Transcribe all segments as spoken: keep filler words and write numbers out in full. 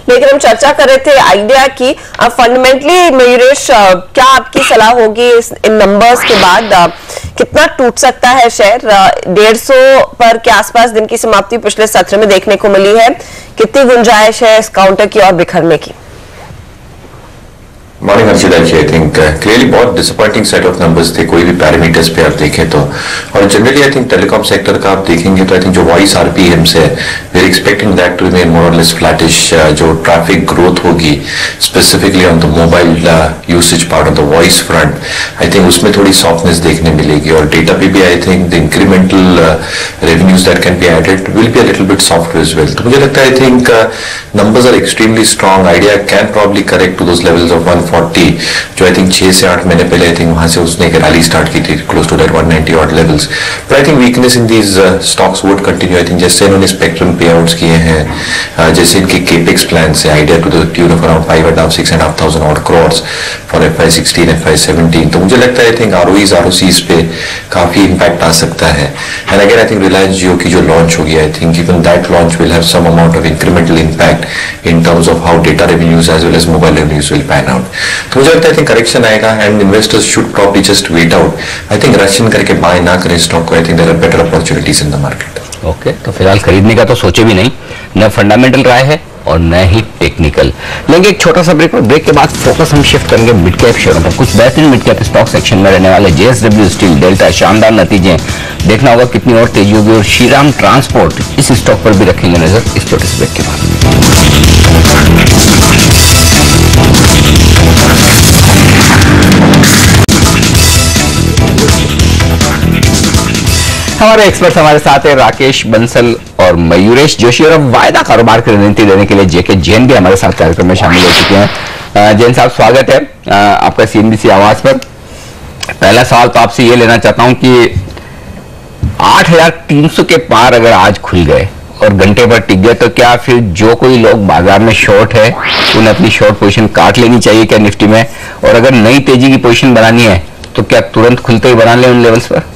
लेकिन हम चर्चा कर रहे थे आइडिया की। फंडामेंटली मयूरेश, क्या आपकी सलाह होगी इस इन नंबर्स के बाद? आ, कितना टूट सकता है शेयर? डेढ़ सौ पर के आसपास दिन की समाप्ति पिछले सत्र में देखने को मिली है। कितनी गुंजाइश है इस काउंटर की और बिखरने की? Morning Harshita ji, I think clearly बहुत डिसअपॉइंटिंग सेट ऑफ नंबर्स थे कोई भी पैरामीटर्स पे आप देखें तो। और generally I think telecom sector का आप देखेंगे तो आई थिंक जो वॉइस आरपीएम से we are expecting that to remain more और लेस फ्लैटिश। जो ट्रैफिक ग्रोथ होगी specifically on the mobile usage part of the voice front, I think उसमें थोड़ी सॉफ्टनेस देखने मिलेगी। और डेटा पे भी I think the incremental revenues that can be added will be a little bit soft as well. तो मुझे लगता है I think numbers are extremely strong. Idea can probably correct to those levels of one forty, जो I think छह से आठ महीने पहले आई थिंक वहां से उसने एक रैली स्टार्ट की थी close to that one ninety odd levels. But I think weakness in these stocks would continue. I think जैसे इन्होंने स्पेक्ट्रम पे आउट्स किए हैं, uh, जैसे इनके केपेक्स प्लान से Idea to the tune of around five and half six and half thousand odd crores for F I sixteen F I seventeen, तो मुझे लगता है आई थिंक आरओईज आरओसीज पे काफी इंपैक्ट आ सकता है। And again I think Reliance Jio की जो लॉन्च होगी, I think even that launch will have some amount of incremental impact in terms of how data revenues as well as mobile revenues will pan out. तो मुझे लगता है I think correction आएगा and investors should probably just wait out. I think rushing करके buy ना करें stock को। I think there are better opportunities in the market. Okay, तो फिलहाल खरीदने का तो सोचे भी नहीं, न फंडामेंटल राय है और न ही टेक्निकल। लेंगे एक छोटा सा ब्रेक, और ब्रेक के बाद फोकस हम शिफ्ट करेंगे मिड कैप शेयरों पर। कुछ बेहतरीन मिड कैप स्टॉक सेक्शन में रहने वाले जेएसडब्ल्यू स्टील, डेल्टा, शानदार नतीजे, देखना होगा कितनी और तेजी होगी। और श्रीराम ट्रांसपोर्ट, इस स्टॉक पर भी रखेंगे नजर इस छोटे से ब्रेक के बाद। हमारे एक्सपर्ट हमारे साथ है राकेश बंसल और मयूरेश जोशी, और अब वायदा कारोबार की रणनीति देने के लिए जेके जैन भी हमारे साथ कार्यक्रम में शामिल हो चुके हैं। जैन साहब, स्वागत है आपका सीएनबीसी आवाज पर। पहला सवाल तो आपसे ये लेना चाहता हूं कि आठ हजार तीन सौ के पार अगर आज खुल गए और घंटे भर टिक गए, तो क्या फिर जो कोई लोग बाजार में शॉर्ट है उन्हें अपनी शॉर्ट पोजीशन काट लेनी चाहिए क्या निफ्टी में? और अगर नई तेजी की पोजीशन बनानी है तो क्या तुरंत खुलते ही बना लें उन लेवल्स पर?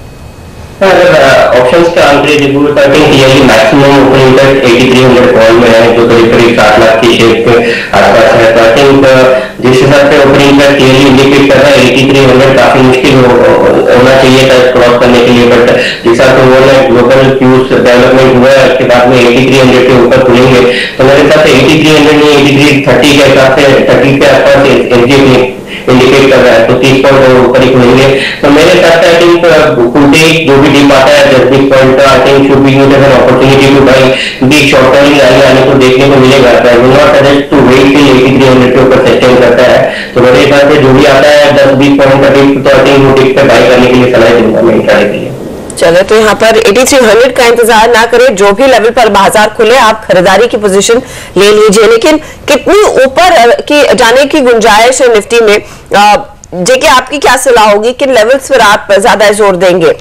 अगर ऑप्शंस का आंकड़े देखो तो I think clearly maximum opening तक तिरासी सौ कॉल में है, जो करीब करीब सात लाख की शेयर के आसपास है। तो आई थिंक जिस हिसाब से ओपनिंग तक क्लियरली इंडिकेट कर रहा है तिरासी सौ काफी मुश्किल हो, होना चाहिए था क्रॉस करने के लिए। बट जिस हिसाब से वो ग्लोबल क्यूज डेवलपमेंट हुआ है उसके बाद में तिरासी सौ के ऊपर खुलेंगे, तो मेरे हिसाब से तिरासी सौ नहीं तिरासी तीस के हिसाब से तीस के आसपास एनजीए इंडिकेट कर रहा है, तो तीस पॉइंट ऊपर ही खुलेंगे। तो मेरे हिसाब से आई थिंक खुलते ही जो भी डिप आता है दस बीस पॉइंट का I think should be used as an opportunity to buy. क्योंकि शॉर्ट टर्म रैली आने को देखने को मिलेगा, तो I will not suggest to wait till तिरासी सौ के ऊपर सस्टेन करता है। तो मेरे हिसाब से जो भी आता है दस बीस पॉइंट का डिप, तो आई थिंक वो डिप पे बाय करने के लिए सलाह दूंगा मैं इंट्राडे के लिए। चलो, तो यहाँ पर तिरासी सौ का इंतजार ना करें, जो भी लेवल पर बाजार खुले आप खरीदारी की पोजीशन ले लीजिए। लेकिन कितनी ऊपर की जाने की गुंजाइश है निफ्टी में? जेके, आपकी क्या सलाह होगी, किन लेवल्स पर आप ज्यादा जोर देंगे?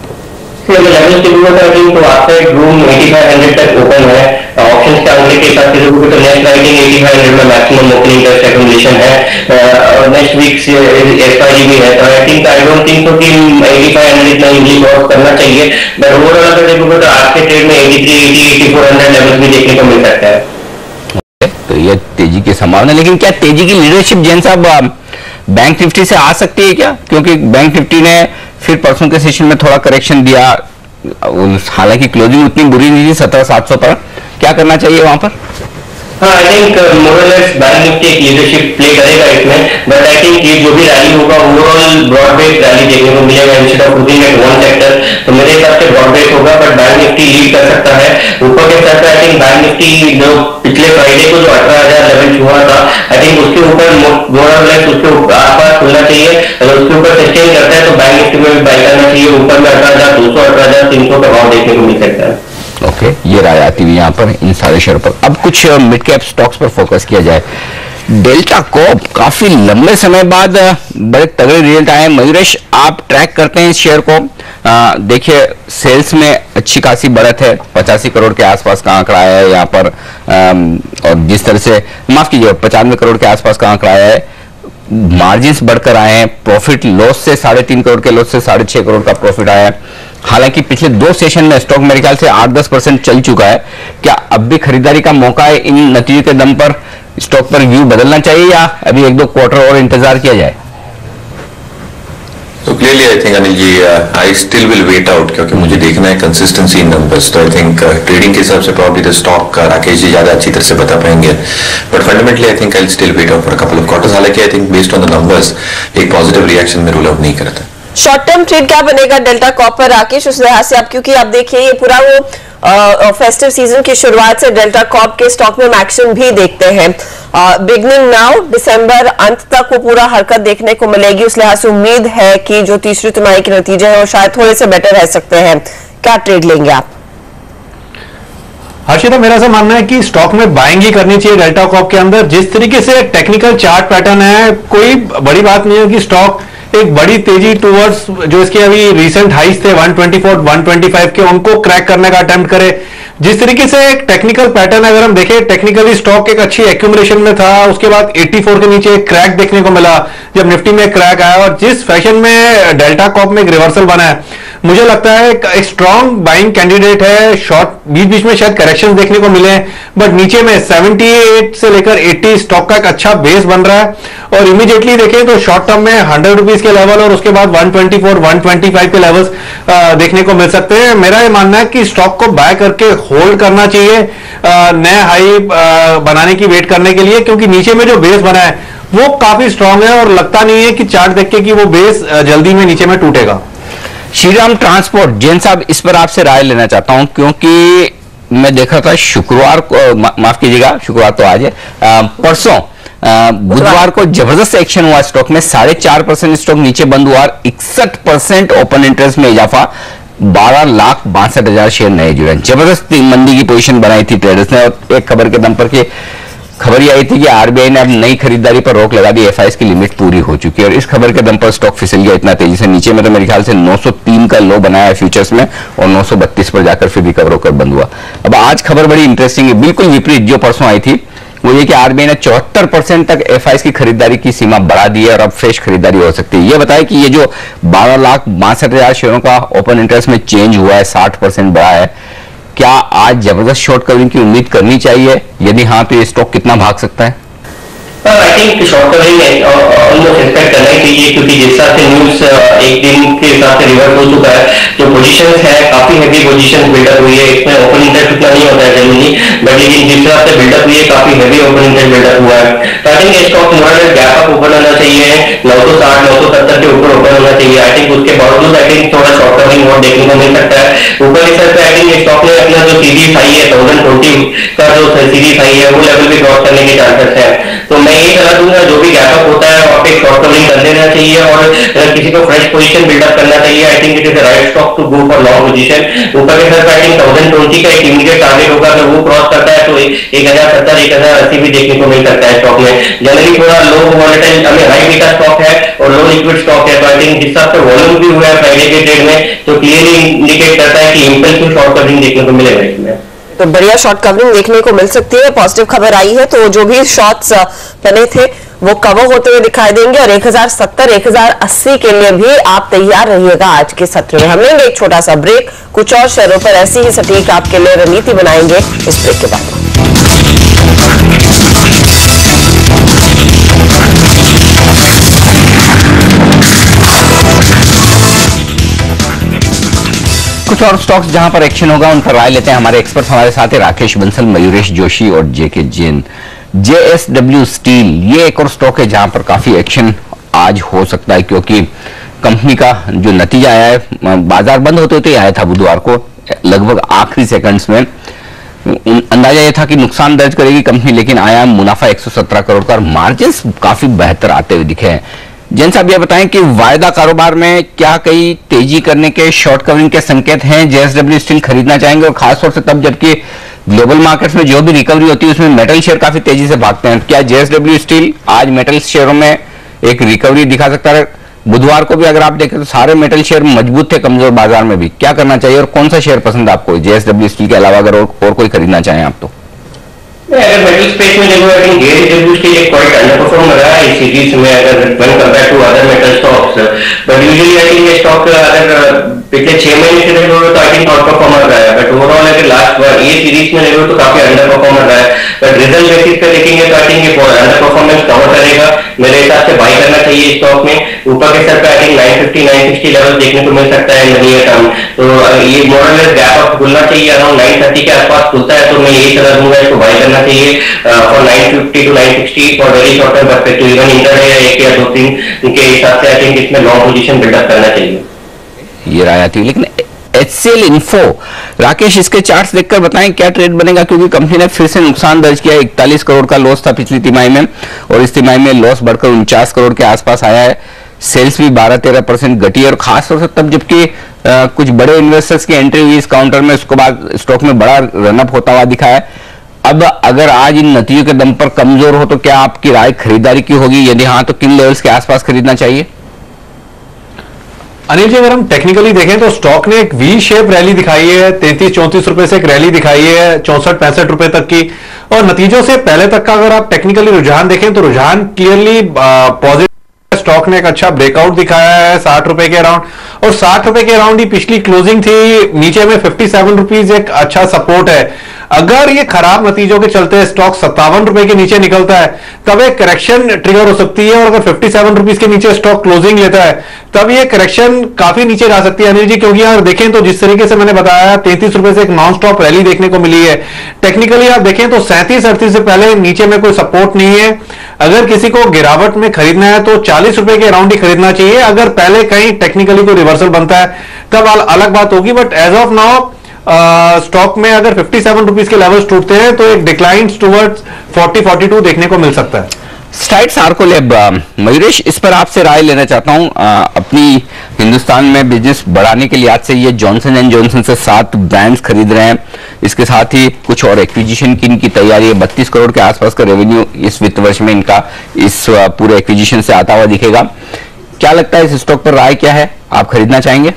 लेवल की जरूरत है तो आपका रूम पचासी सौ तक ओपन है। ऑप्शंस के आंकड़े के हिसाब से देखोगे तो नेक्स्ट राइटिंग पचासी सौ में मैक्सिमम ओपनिंग टेस्ट एक्यूमुलेशन है, और नेक्स्ट वीक एक्सपायरी भी है। तो I think I don't think so कि पचासी सौ इतना इजीली क्रॉस करना चाहिए। बट ओवरऑल अगर देखोगे तो आज के ट्रेड में तिरासी, अस्सी, चौरासी सौ लेवल भी देखने को मिल सकता है। तो ये तेजी की संभावना, लेकिन क्या तेजी की लीडरशिप जैन साहब बैंक निफ्टी से आ सकती है क्या? क्योंकि बैंक निफ्टी ने फिर परसों के सेशन में थोड़ा करेक्शन दिया, हालांकि क्लोजिंग उतनी बुरी नहीं थी सत्रह सात सौ पर। क्या करना चाहिए वहां पर? हाँ, I think more or less bank Nifty एक लीडरशिप प्ले करेगा इसमें। बट आई थिंक ये जो भी रैली होगा ओवरऑल ब्रॉड बेस्ड रैली देखने को मिलेगा instead of looking at one sector. तो मेरे हिसाब से ब्रॉड बेस्ड होगा, बट बैंक निफ्टी लीड कर सकता है। ऊपर के साथ आई थिंक बैंक निफ्टी जो पिछले फ्राइडे को जो अठारह हजार लेवल छुआ था, आई थिंक उसके ऊपर मोरलेस उसके आसपास खुलना चाहिए। अगर उसके ऊपर सस्टेन करता है तो बैंक निफ्टी में भी बाय करना चाहिए। ऊपर में अठारह हजार दो सौ अठारह हजार तीन सौ का भाव देखने को मिल सकता है। ओके okay, ये राय आती हुई यहाँ पर इन सारे शेयर पर। अब कुछ मिड कैप स्टॉक्स पर फोकस किया जाए। डेल्टा कॉर्प काफी लंबे समय बाद बड़े तगड़े रिजल्ट आए। मयूरेश, आप ट्रैक करते हैं इस शेयर को, देखिए सेल्स में अच्छी खासी बढ़त है, पचासी करोड़ के आसपास का आंकड़ा आया है यहाँ पर, आ, और जिस तरह से माफ कीजिए पचानवे करोड़ के आसपास का आंकड़ा आया है। मार्जिन्स बढ़कर आए हैं, प्रॉफिट लॉस से साढ़े तीन करोड़ के लॉस से साढ़े छह करोड़ का प्रॉफिट आया है। हालांकि पिछले दो सेशन में स्टॉक मेरे ख्याल से आठ दस परसेंट चल चुका है, क्या अब भी खरीदारी का मौका है? इन नतीजों के दम पर स्टॉक पर व्यू बदलना चाहिए या अभी एक दो क्वार्टर और इंतजार किया जाए? तो clearly I think Anil ji, I still will wait out, क्योंकि मुझे देखना है कंसिस्टेंसी इन नंबर्स। तो आई थिंक ट्रेडिंग के हिसाब से probably the stock Rakesh ji ज्यादा अच्छी तरह से बता पाएंगे, but fundamentally I think I will still wait out for a couple of quarters. हालांकि I think based on the numbers एक पॉजिटिव रिएक्शन में रूल आउट नहीं करता। शॉर्ट टर्म ट्रेड क्या बनेगा डेल्टा कॉपर राकेश उस लिहाज से आप, क्योंकि आप देखिए ये पूरा वो फेस्टिव सीजन की शुरुआत से डेल्टा कॉप के स्टॉक में एक्शन भी देखते हैं। बिगनिंग नाउ दिसंबर अंत तक वो पूरा हरकत देखने को मिलेगी। उस लिहाज से उम्मीद है कि जो तीसरी तिमाही के नतीजे हैं वो शायद थोड़े से बेटर रह सकते हैं। क्या ट्रेड लेंगे आप? हर्षिता, मेरा ऐसा मानना है कि स्टॉक में बाइंग ही करनी चाहिए डेल्टा कॉप के अंदर। जिस तरीके से टेक्निकल चार्ट पैटर्न है, कोई बड़ी बात नहीं है कि स्टॉक एक बड़ी तेजी टूवर्ड्स जो इसके अभी रिसेंट हाइस थे one twenty four one twenty five के, उनको क्रैक करने का अटेम्प्ट करे। जिस तरीके से एक टेक्निकल पैटर्न अगर हम देखें, टेक्निकली स्टॉक एक अच्छी एक्यूमुलेशन में था, उसके बाद चौरासी के नीचे एक क्रैक देखने को मिला जब निफ्टी में क्रैक आया, और जिस फैशन में डेल्टा कॉप में एक रिवर्सल बना है, मुझे लगता है एक स्ट्रॉन्ग बाइंग कैंडिडेट है। शॉर्ट बीच बीच में शायद करेक्शंस देखने को मिले, बट नीचे में अठहत्तर से लेकर अस्सी स्टॉक का एक अच्छा बेस बन रहा है। और इमीडिएटली देखें तो शॉर्ट टर्म में हंड्रेड रुपीज के लेवल और उसके बाद one twenty four one twenty five के लेवल्स देखने को मिल सकते हैं। मेरा ये मानना है कि स्टॉक को बाय करके होल्ड करना चाहिए नए हाई बनाने की वेट करने के लिए, क्योंकि नीचे में जो बेस बना है वो काफी स्ट्रांग है और लगता नहीं है कि चार्ट देख के कि वो बेस जल्दी में नीचे में टूटेगा। श्रीराम ट्रांसपोर्ट, जैन साहब इस पर आपसे राय लेना चाहता हूं, क्योंकि मैं देखा था शुक्रवार को, मा, माफ कीजिएगा शुक्रवार तो आज है, परसों बुधवार को जबरदस्त एक्शन हुआ स्टॉक में। साढ़े चार परसेंट स्टॉक नीचे बंद हुआ, इकसठ परसेंट ओपन इंटरेस्ट में इजाफा, बारह लाख बासठ हजार शेयर नए जुड़े। जबरदस्त मंदी की पोजीशन बनाई थी ट्रेडर्स ने, और एक खबर के दम पर के खबर ये आई थी कि आरबीआई ने अब नई खरीदारी पर रोक लगा दी, एफआईएस की लिमिट पूरी हो चुकी है, और इस खबर के दम पर स्टॉक फिसल गया इतना तेजी से नीचे में। तो मेरे ख्याल से नौ सौ तीन का लो बनाया है फ्यूचर्स में और नौ सौ बत्तीस पर जाकर फिर रिकवर होकर बंद हुआ। अब आज खबर बड़ी इंटरेस्टिंग है, बिल्कुल विपरीत जो परसों आई थी, वो ये कि आरबीआई ने चौहत्तर परसेंट तक एफआईएस की खरीदारी की सीमा बढ़ा दी है और अब फ्रेश खरीदारी हो सकती है। ये बताए कि ये जो बारह लाख बासठ हजार शेयरों का ओपन इंटरेस्ट में चेंज हुआ है, साठ परसेंट बढ़ा है, क्या आज जबरदस्त शॉर्ट कवरिंग की उम्मीद करनी चाहिए? यदि हाँ तो ये स्टॉक कितना भाग सकता है? I think short covering almost expect करना ही चाहिए, क्योंकि जिस हिसाब से न्यूज एक दिन के हिसाब से रिवर्स हो चुका है, जो पोजीशंस है काफी हैवी पोजीशंस बिल्डअप हुई है। इसमें ओपन इंटरेस्ट उतना नहीं होता है जनरली, बट लेकिन जिस हिसाब से बिल्डअप हुई है काफी हैवी ओपन इंटरेस्ट बिल्डअप हुआ है। तो आई थिंक ये स्टॉक मोरल गैप अप ओपन होना चाहिए, नौ सौ साठ नौ सौ सत्तर के ऊपर ओपन होना चाहिए। आई थिंक उसके बावजूद आई थिंक थोड़ा शॉर्ट कवरिंग और देखने को मिल सकता है। ऊपर इस तरह से आई थिंक स्टॉक ने अपना जो सीरीज हाई है थाउजेंड फोर्टी का जो सीरीज हाई है वो लेवल भी क्रॉस करने के चांसेस है। तो मैं ये सलाह दूंगा, जो भी गैप अप होता है वहां पे शॉर्ट कवरिंग कर लेना चाहिए और किसी को फ्रेश पोजीशन बिल्डअप करना चाहिए। I think it is the right stock to go for long position. ऊपर के तरफ आई थिंक थाउजेंड ट्वेंटी का एक इमीडिएट टारगेट होगा, अगर वो क्रॉस करता है तो एक हजार सत्तर एक हजार अस्सी भी देखने को मिल सकता है स्टॉक में। जनरली थोड़ा लो वॉलेटाइल, हमें हाई बीटा स्टॉक है और लो लिक्विड स्टॉक है, तो आई थिंक जिस हिसाब से वॉल्यूम भी हुआ है फ्राइडे के ट्रेड में, तो क्लियरली इंडिकेट करता है कि इंपल्सिव शॉर्ट कवरिंग देखने को मिलेगा इसमें। तो बढ़िया शॉर्ट कवरिंग देखने को मिल सकती है। पॉजिटिव खबर आई है तो जो भी शॉर्ट्स बने थे वो कवर होते हुए दिखाई देंगे, और एक हजार सत्तर एक हजार अस्सी के लिए भी आप तैयार रहिएगा आज के सत्र में। हम लेंगे एक छोटा सा ब्रेक, कुछ और शेयरों पर ऐसी ही सटीक आपके लिए रणनीति बनाएंगे इस ब्रेक के बाद। कुछ और स्टॉक्स जहां पर एक्शन होगा उन पर राय लेते हैं। हमारे एक्सपर्ट हमारे साथ है, राकेश बंसल, मयूरेश जोशी और जेके जैन। जेएसडब्ल्यू स्टील ये एक और स्टॉक है जहां पर काफी एक्शन आज हो सकता है, क्योंकि कंपनी का जो नतीजा आया है, बाजार बंद होते होते आया था बुधवार को, लगभग आखिरी सेकंड्स में अंदाजा यह था कि नुकसान दर्ज करेगी कंपनी, लेकिन आया मुनाफा एक सौ सत्रह करोड़ का, मार्जिन काफी बेहतर आते हुए दिखे हैं। जैन साहब ये बताएं कि वायदा कारोबार में क्या कई तेजी करने के शॉर्ट कवरिंग के संकेत हैं? जेएसडब्ल्यू स्टील खरीदना चाहेंगे, और खासतौर से तब जबकि ग्लोबल मार्केट्स में जो भी रिकवरी होती है उसमें मेटल शेयर काफी तेजी से भागते हैं। क्या जेएसडब्ल्यू स्टील आज मेटल शेयरों में एक रिकवरी दिखा सकता है? बुधवार को भी अगर आप देखें तो सारे मेटल शेयर मजबूत थे कमजोर बाजार में भी। क्या करना चाहिए और कौन सा शेयर पसंद आपको जेएसडब्ल्यू स्टील के अलावा, अगर और, और कोई खरीदना चाहें आप तो? अगर मेटल स्पेस में देखो, आई थिंक जेएसडब्ल्यू स्टील एक क्वाइट अंडरपरफॉर्म रहा है इस सीरीज में, अगर when compare to other metal stocks, but usually I think ये स्टॉक अगर पिछले छह महीने से देखो तो आई थिंक आउट परफॉर्मर रहा है, बट ओवरऑल अगर लास्ट बार ये सीरीज में देखो तो काफी अंडर परफॉर्मर रहा है, बट रिजल्ट बेसिस पे देखेंगे तो आई थिंक ये अंडर परफॉर्मेंस कवर करेगा। मेरे हिसाब से बाई करना चाहिए स्टॉक में। ऊपर के सर पे I think nine fifty nine sixty level देखने को मिल सकता है नियर टर्म, तो ये मॉडल गैप अप खुलना चाहिए अराउंड नाइन थर्टी के आसपास खुलता है, तो मैं यही सलाह दूंगा इसको बाई करना चाहिए for nine fifty to nine sixty for very short term perspective, even इंटर है एक या दो तीन के हिसाब से आई थिंक इसमें लॉन्ग पोजीशन बिल्डअप करना चाहिए। ये राय आती है, लेकिन एचसीएल इन्फो, राकेश इसके चार्ट्स देखकर बताएं क्या ट्रेड बनेगा, क्योंकि कंपनी ने फिर से नुकसान दर्ज किया। इकतालीस करोड़ का लॉस था पिछली तिमाही में और इस तिमाही में लॉस बढ़कर उनचास करोड़ के आसपास आया है। सेल्स भी बारह तेरह परसेंट घटी और खासतौर से तब जबकि कुछ बड़े इन्वेस्टर्स की एंट्री हुई इस काउंटर में, उसके बाद स्टॉक में बड़ा रनअप होता हुआ दिखा है। अब अगर आज इन नतीजों के दम पर कमजोर हो तो क्या आपकी राय खरीदारी की होगी? यदि हाँ तो किन लेवल्स के आसपास खरीदना चाहिए? अनिल जी, अगर हम टेक्निकली देखें तो स्टॉक ने एक वी शेप रैली दिखाई है, तैंतीस चौंतीस रुपए से एक रैली दिखाई है चौसठ पैंसठ रुपए तक की, और नतीजों से पहले तक का अगर आप टेक्निकली रुझान देखें तो रुझान क्लियरली पॉजिटिव। स्टॉक ने एक अच्छा ब्रेकआउट दिखाया है साठ रुपए के अराउंड, और साठ रुपए के अराउंड ही पिछली क्लोजिंग थी। नीचे में फिफ्टी सेवन रुपीज एक अच्छा सपोर्ट है। अगर ये खराब नतीजों के चलते स्टॉक सत्तावन रुपए के नीचे निकलता है तब एक करेक्शन ट्रिगर हो सकती है, और अगर फिफ्टी सेवन रुपीज के नीचे स्टॉक क्लोजिंग लेता है तब ये करेक्शन काफी नीचे जा सकती है अनिल जी, क्योंकि यार देखें तो जिस तरीके से मैंने बताया तैंतीस रुपए से एक नॉन स्टॉप रैली देखने को मिली है। टेक्निकली आप देखें तो सैंतीस अड़तीस से पहले नीचे में कोई सपोर्ट नहीं है। अगर किसी को गिरावट में खरीदना है तो चालीस रुपए के अराउंड ही खरीदना चाहिए। अगर पहले कहीं टेक्निकली कोई रिवर्सल बनता है तब अलग बात होगी, but as of now stock में अगर फिफ्टी सेवन रुपीज के लेवल्स टूटते हैं तो एक decline towards forty forty two देखने को मिल सकता है। स्ट्राइड्स आर्कोलैब, मयूरेश इस पर आपसे राय लेना चाहता हूं। अपनी हिंदुस्तान में बिजनेस बढ़ाने के लिहाज से ये जॉनसन एंड जॉनसन से सात ब्रांड्स खरीद रहे हैं, इसके साथ ही कुछ और एक्विजिशन की इनकी तैयारी है। बत्तीस करोड़ के आसपास का रेवेन्यू इस वित्त वर्ष में इनका इस पूरे एक्विजिशन से आता हुआ दिखेगा। क्या लगता है इस स्टॉक पर राय क्या है, आप खरीदना चाहेंगे?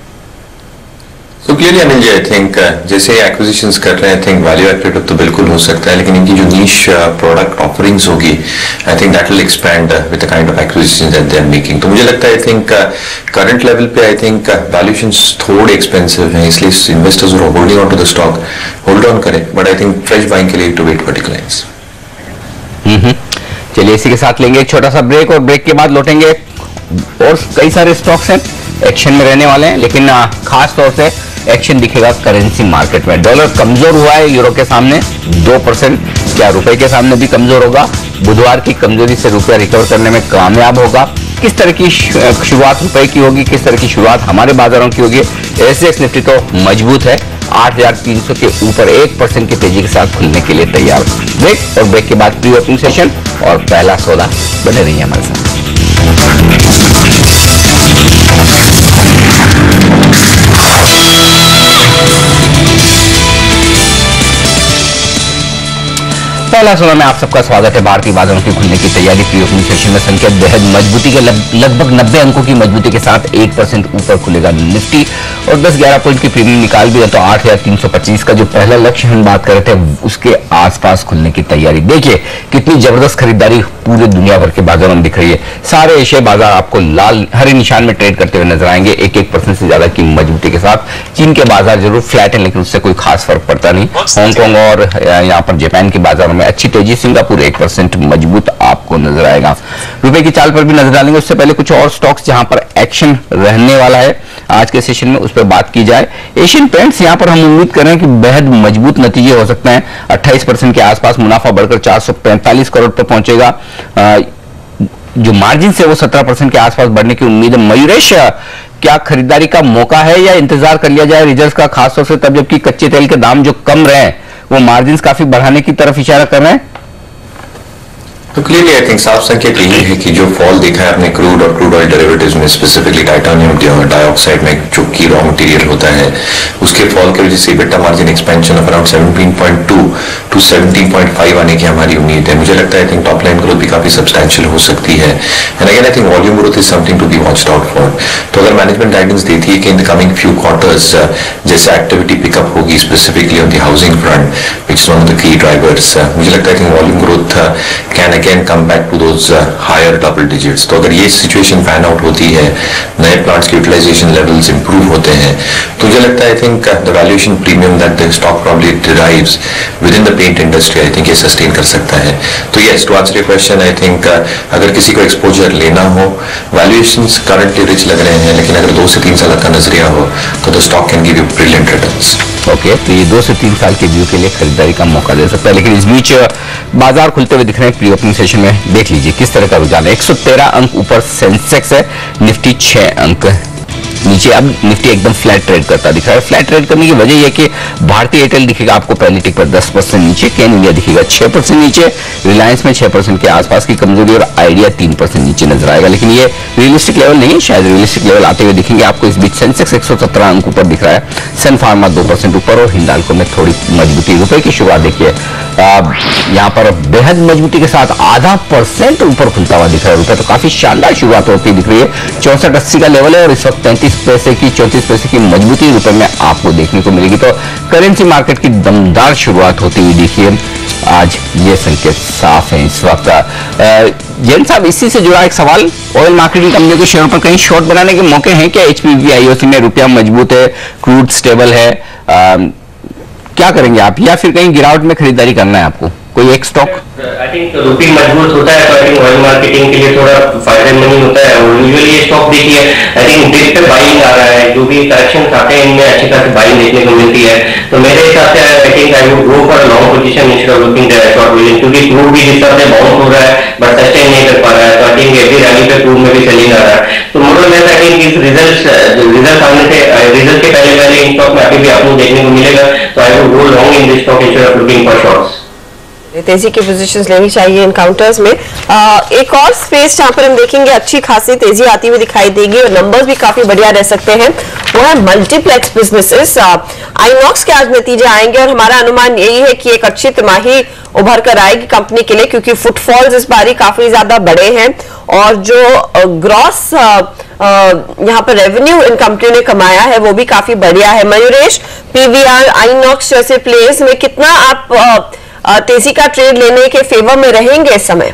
तो clearly Anil ji, I think जैसे एक्विजिशंस कर रहे हैं, आई थिंक वैल्यू एक्रेटिव तो बिल्कुल हो सकता है, लेकिन इनकी जो नीश प्रोडक्ट ऑफरिंग्स होगी I think that will expand with the kind of acquisitions that they are making. तो मुझे लगता है आई थिंक करंट लेवल पे आई थिंक वैल्यूएशंस थोड़े एक्सपेंसिव हैं, इसलिए investors are holding on to the stock hold on करें, but I think fresh buying के लिए टू वेट फॉर डिक्लाइंस। हम्म चलिए इसी के साथ लेंगे एक छोटा सा ब्रेक, और ब्रेक के बाद लौटेंगे। और कई सारे स्टॉक्स हैं एक्शन में रहने वाले हैं, लेकिन खास तौर से एक्शन दिखेगा करेंसी मार्केट में। डॉलर कमजोर हुआ है यूरो के सामने दो परसेंट, क्या रुपए के सामने भी कमजोर होगा? बुधवार की कमजोरी से रुपया रिकवर करने में कामयाब होगा? किस तरह की शुरुआत रुपए की होगी, किस तरह की शुरुआत हमारे बाजारों की होगी? एसएक्स निफ्टी तो मजबूत है, आठ हजार तीन सौ के ऊपर एक परसेंट की तेजी के साथ खुलने के लिए तैयार। ब्रेक, और ब्रेक के बाद प्री ओपनिंग सेशन और पहला सौदा। बने रहिए हमारे साथ। पहला सौदा में आप सबका स्वागत है। भारतीय बाजारों की खुलने की तैयारी, प्री ओपनिंग सेशन में संकेत बेहद मजबूती के लगभग नब्बे अंकों की मजबूती के साथ एक परसेंट ऊपर खुलेगा निफ्टी, और दस ग्यारह पॉइंट की प्रीमियम निकाल भी है तो आठ हजार तीन सौ पच्चीस का जो पहला लक्ष्य हम बात कर रहे थे उसके आसपास खुलने की तैयारी। देखिए कितनी जबरदस्त खरीदारी पूरे दुनिया भर के बाजारों में दिख रही है। सारे एशियाई बाजार आपको लाल हरे निशान में ट्रेड करते हुए नजर आएंगे, एक एक परसेंट से ज्यादा की मजबूती के साथ। चीन के बाजार जरूर फ्लैट है, लेकिन उससे कोई खास फर्क पड़ता नहीं। हांगकांग और यहाँ पर जापान के बाजारों में अच्छी तेजी, सिंगापुर एक परसेंट मजबूत आपको नजर आएगा। रुपए की चाल पर भी नजर डालेंगे, उससे पहले कुछ और स्टॉक्स जहां पर एक्शन रहने वाला है आज के सेशन में उस पर बात की जाए। एशियन पेंट्स, यहां पर हम उम्मीद कर रहे हैं कि बेहद मजबूत नतीजे हो सकते हैं। अट्ठाईस परसेंट के आसपास मुनाफा बढ़कर चार सौ पैंतालीस करोड़ पर पहुंचेगा। जो मार्जिन है वो सत्रह परसेंट के आसपास बढ़ने की उम्मीद है। मयूरेश, क्या खरीदारी का मौका है या इंतजार कर लिया जाए रिजल्ट्स का, खासतौर से तब जबकि कच्चे तेल के दाम जो कम रहे वो मार्जिन काफी बढ़ाने की तरफ इशारा कर रहे हैं? तो क्लियरली आई थिंक साफ संकेत यही है कि जो फॉल देखा है अपने क्रूड और क्रूड ऑयल डेरिवेटिव्स में, स्पेसिफिकली टाइटेनियम डाइऑक्साइड में जो की रॉ मटेरियल होता है, उसके फॉल की वजह से EBITDA margin expansion of around seventeen point two to seventeen point five आने की हमारी उम्मीद है। मुझे लगता है I think top line growth भी काफी सब्सटैंशियल हो सकती है, and again I think volume growth is something to be watched out for. तो अगर मैनेजमेंट गाइडेंस देती है कि in the coming few quarters जैसे एक्टिविटी पिकअप होगी specifically on the housing front, which is one of the key drivers, मुझे लगता है I think volume growth can can again come back to those higher double digits. तो अगर ये situation pan out होती है, नए प्लांट्स के यूटिलाइजेशन लेवल्स इंप्रूव होते हैं, तो मुझे लगता है I think the valuation premium that the stock probably derives within the paint industry, I think ये सस्टेन कर सकता है। तो yes, to answer your question, I think अगर किसी को एक्सपोजर लेना हो, वैल्यूएशंस करंटली रिच लग रहे हैं, लेकिन अगर दो से तीन साल का नजरिया हो तो the stock can give you brilliant returns. Okay, तो ये दो से तीन साल के व्यू के लिए खरीदारी का मौका दे सकता है। लेकिन इस बीच बाजार खुलते हुए दिख रहे हैं प्री ओपनिंग सेशन में, देख लीजिए किस तरह का रुझान है। एक सौ तेरह अंक ऊपर सेंसेक्स है, निफ्टी छह अंक नीचे। अब निफ्टी एकदम फ्लैट ट्रेड करता दिख रहा है। फ्लैट ट्रेड करने की वजह यह कि भारतीय एयरटेल दिखेगा आपको पहली टिक पर दस परसेंट नीचे, कैन इंडिया दिखेगा छह परसेंट नीचे, रिलायंस में छह परसेंट के आसपास की कमजोरी और आइडिया तीन परसेंट नीचे नजर आएगा। लेकिन ये रियलिस्टिक लेवल नहीं है, शायद रियलिस्टिक लेवल आते हुए दिखेंगे आपको। इस बीच सेंसेक्स एक सौ सत्रह अंक ऊपर दिख रहा है, सन फार्मा दो परसेंट ऊपर और हिंडाल्को में थोड़ी मजबूती। रुपए की शुरुआत देखिए, यहाँ पर बेहद मजबूती के साथ आधा परसेंट ऊपर खुलता हुआ दिख रहा है। रुपए तो काफी शानदार शुरुआत होती दिख रही है। चौसठ अस्सी का लेवल है और इस वक्त तैंतीस पैसे की चौंतीस पैसे की मजबूती रुपए में आपको देखने को मिलेगी। तो करेंसी मार्केट की दमदार शुरुआत होती हुई देखिए, आज ये संकेत साफ है इस वक्त। जैन साहब, इसी से जुड़ा एक सवाल, ऑयल मार्केटिंग कंपनियों के शेयरों पर कहीं शॉर्ट बनाने के मौके हैं क्या? एचपीवी आईओसी में रुपया मजबूत है, क्रूड स्टेबल है, आ, क्या करेंगे आप, या फिर कहीं गिरावट में खरीदारी करना है आपको कोई एक स्टॉक? आई थिंक रुपी मजबूत होता है तो आई थिंक ऑयल मार्केटिंग के लिए थोड़ा फायदेमंद ही होता है। और यूजुअली ये स्टॉक देखिए आई थिंक डिप पे बाइंग आ रहा है, जो भी करेक्शन आते हैं इनमें अच्छी खासी बाइंग देखने को मिलती है। तो मेरे हिसाब से I think I would go for long position instead of looking at short position, क्योंकि क्रूड भी जिस हिसाब से बाउंस हो रहा है बट सस्टेन नहीं कर पा रहा है। तो आई थिंक एवरी रैली पे क्रूड में भी सेलिंग आ रहा है। तो मोर और लेस आई थिंक इस रिजल्ट रिजल्ट आने से रिजल्ट के पहले पहले इन स्टॉक में अभी भी आपको देखने को मिलेगा। तो I would go long in this stock instead of looking for shorts. तेजी की पोजीशंस लेनी चाहिए इन काउंटर्स में। आ, एक और स्पेस जहां पर हम देखेंगे अच्छी खासी तेजी आती हुई दिखाई देगी और नंबर्स भी काफी बढ़िया रह सकते हैं, वो है मल्टीप्लेक्स बिजनेसेस। आइनॉक्स के आज नतीजे आएंगे और हमारा अनुमान यही है कि एक अच्छी तिमाही उभर कर आएगी कंपनी के लिए, क्योंकि फुटफॉल्स इस बारी काफी ज्यादा बड़े हैं और जो ग्रॉस यहाँ पर रेवेन्यू इन कंपनी ने कमाया है वो भी काफी बढ़िया है। मयूरेश, पीवीआर, आइनॉक्स जैसे प्लेयर्स में कितना आप आ, तेजी का ट्रेड लेने के फेवर में रहेंगे इस समय?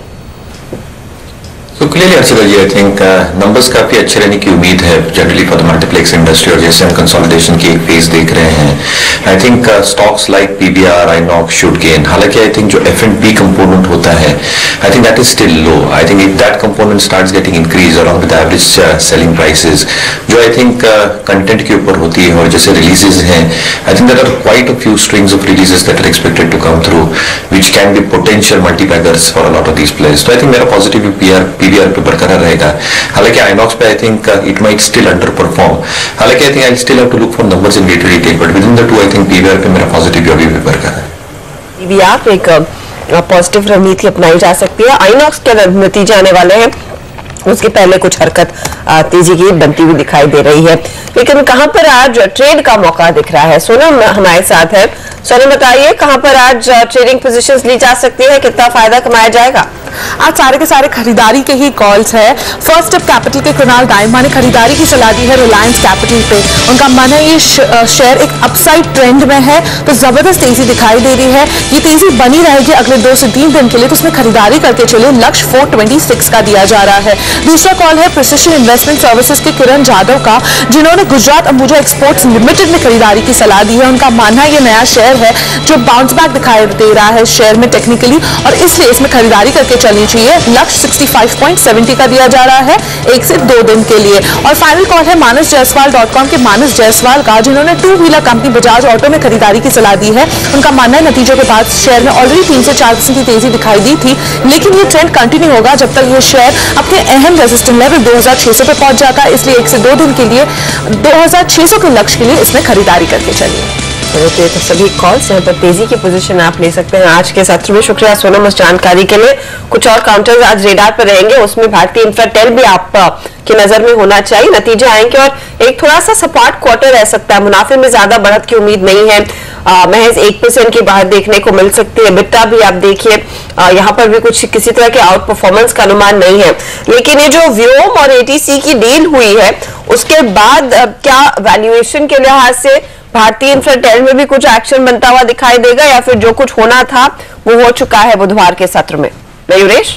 तो clearly Archana ji, I think numbers काफी अच्छे रहने की उम्मीद है generally for the multiplex industry, और जैसे हम कंसोलिडेशन की एक फेज देख रहे हैं, I think stocks like PVR, Inox should gain. हालांकि आई थिंक जो एफ एंड पी कंपोनेंट होता है, I think that is still low. I think if that component starts getting increase along with average selling prices, जो I think content के ऊपर होती है और जैसे रिलीजेस हैं, I think there are quite a few strings of releases that are expected to come through which can be potential multibaggers for a lot of these players. तो I think मेरा positive PR PVR पे बरकरार रहेगा। हालांकि Inox पे I think it might still underperform. हालांकि I think I still have to look for numbers in greater detail, but within the two I think PVR पे मेरा positive अभी भी बरकरार है। पीवीआर पे एक पॉजिटिव रणनीति अपनाई जा सकती है। आइनॉक्स के नतीजे आने वाले हैं, उसके पहले कुछ हरकत तेजी की बनती हुई दिखाई दे रही है। लेकिन कहां पर आज ट्रेड का मौका दिख रहा है? सोनम हमारे साथ है। सोनम, बताइए कहां पर आज ट्रेडिंग पोजीशंस ली जा सकती है, कितना फायदा कमाया जाएगा? आज सारे के सारे खरीदारी के ही कॉल्स है। फर्स्ट स्टेप कैपिटल के कुणाल दाइमा ने खरीदारी की सलाह दी है रिलायंस कैपिटल पे। उनका मन है ये शेयर एक अपसाइड ट्रेंड में है, तो जबरदस्त तेजी दिखाई दे रही है। ये तेजी बनी रहेगी अगले दो से तीन दिन के लिए, तो उसमें खरीदारी करके चले। लक्ष्य चार सौ छब्बीस का दिया जा रहा है। दूसरा कॉल है प्रिसिशन इन्वेस्टमेंट सर्विसेज के किरण जाधव का, जिन्होंने गुजरात अंबुजा एक्सपोर्ट्स लिमिटेड में खरीदारी की सलाह दी है। उनका मानना है ये नया शेयर है जो बाउंस बैक दिखाई दे रहा है शेयर में टेक्निकली, और इसलिए इसमें खरीदारी करके चलनी चाहिए। लक्ष्य पैंसठ पॉइंट सात का दिया जा रहा है एक से दो दिन के लिए। और फाइनल कॉल है मानस जायसवाल डॉट कॉम के मानस जायसवाल का, जिन्होंने two wheeler company Bajaj auto में खरीदारी की सलाह दी है। उनका मानना है नतीजों के बाद शेयर में ऑलरेडी तीन से चार परसेंट की तेजी दिखाई दी थी, लेकिन ये ट्रेंड कंटिन्यू होगा जब तक ये शेयर अपने अहम रेजिस्टेंस लेवल दो हजार छह सौ पे पहुंच जाता है। इसलिए एक से दो दिन के लिए दो हजार छह सौ के लक्ष्य के लिए इसमें खरीदारी करके चलिए। तो, तो सभी कॉल्स यहाँ पर तेजी की पोजीशन आप ले सकते हैं आज के सत्र में। शुक्रिया सोनम उस जानकारी के लिए। कुछ और काउंटर्स आज रेडार पर रहेंगे, उसमें भारतीय इंफ्राटेल भी आप की नजर में होना चाहिए। नतीजे आएंगे और एक थोड़ा सा सपाट क्वार्टर रह सकता है, मुनाफे में ज्यादा बढ़त की उम्मीद नहीं है, महज एक परसेंट की बाहर देखने को मिल सकती है। बिट्टा भी आप देखिए, यहाँ पर भी कुछ किसी तरह के आउट परफॉर्मेंस का अनुमान नहीं है। लेकिन ये जो व्योम और एटीसी की डील हुई है उसके बाद क्या वैल्यूएशन के लिहाज से भारतीय इंफ्राटेल में भी कुछ एक्शन बनता हुआ दिखाई देगा, या फिर जो कुछ होना था वो हो चुका है बुधवार के सत्र में? Mayuresh?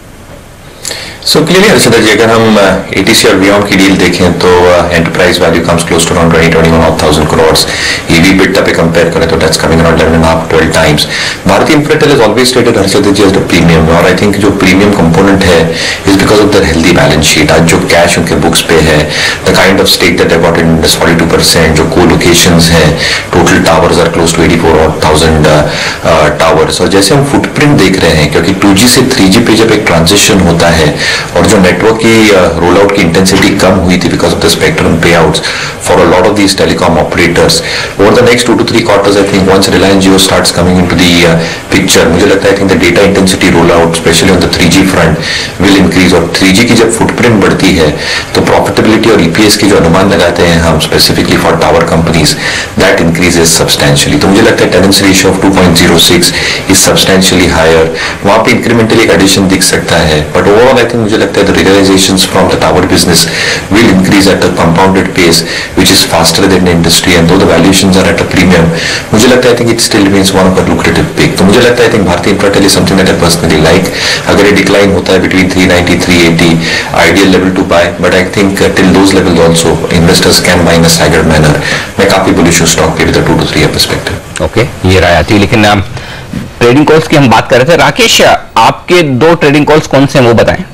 So clearly, Harshada ji, अगर हम A T C और Beyond की डील देखें तो enterprise value comes close to around twenty to twenty-one thousand crores. E V EBITDA पे compare करें तो that's coming around eleven and a half to twelve times. Bharti Infratel has always stated Harshada ji as the premium, और I think जो premium component है is because of their healthy balance sheet. आज जो cash उनके books पे है, the kind of stake that they got in is forty-two percent, जो co-locations हैं, total towers are close to eighty-four thousand uh, uh, towers. और जैसे हम footprint देख रहे हैं, क्योंकि two G से three G पे जब एक transition होता है और जो नेटवर्क की रोल आउट की इंटेंसिटी कम हुई थी because of the spectrum payouts for a lot of these telecom operators over the next two to three quarters I think once Reliance Jio starts coming into the picture, मुझे लगता है I think the data intensity roll out specially on the three G front will increase, और three G की जब footprint बढ़ती है तो profitability और ईपीएस की जो अनुमान लगाते हैं हम specifically for tower companies that increases substantially. तो मुझे लगता है tenancy ratio of two point zero six is substantially higher, वहां पे इंक्रीमेंटली एक एडिशन दिख सकता है, बट ओवरऑल आई थिंक मुझे लगता है the realizations from the tower business will increase at a compounded pace which is faster than the industry, and though the valuations are at a premium, मुझे लगता है I think it still remains one of a lucrative pick. तो मुझे लगता है I think Bharti Infratel is something that I personally like. अगर ये decline होता है between three ninety three eighty, ideal level to buy, but I think uh, till those levels also investors can buy in a staggered manner. मैं काफी bullish हूँ stock पे with a two to three year perspective. Okay, ये राय आती है, लेकिन trading calls की हम बात कर रहे थे. राकेश, आपके दो ट्रेडिंग कॉल्स कौन से हैं वो बताएं.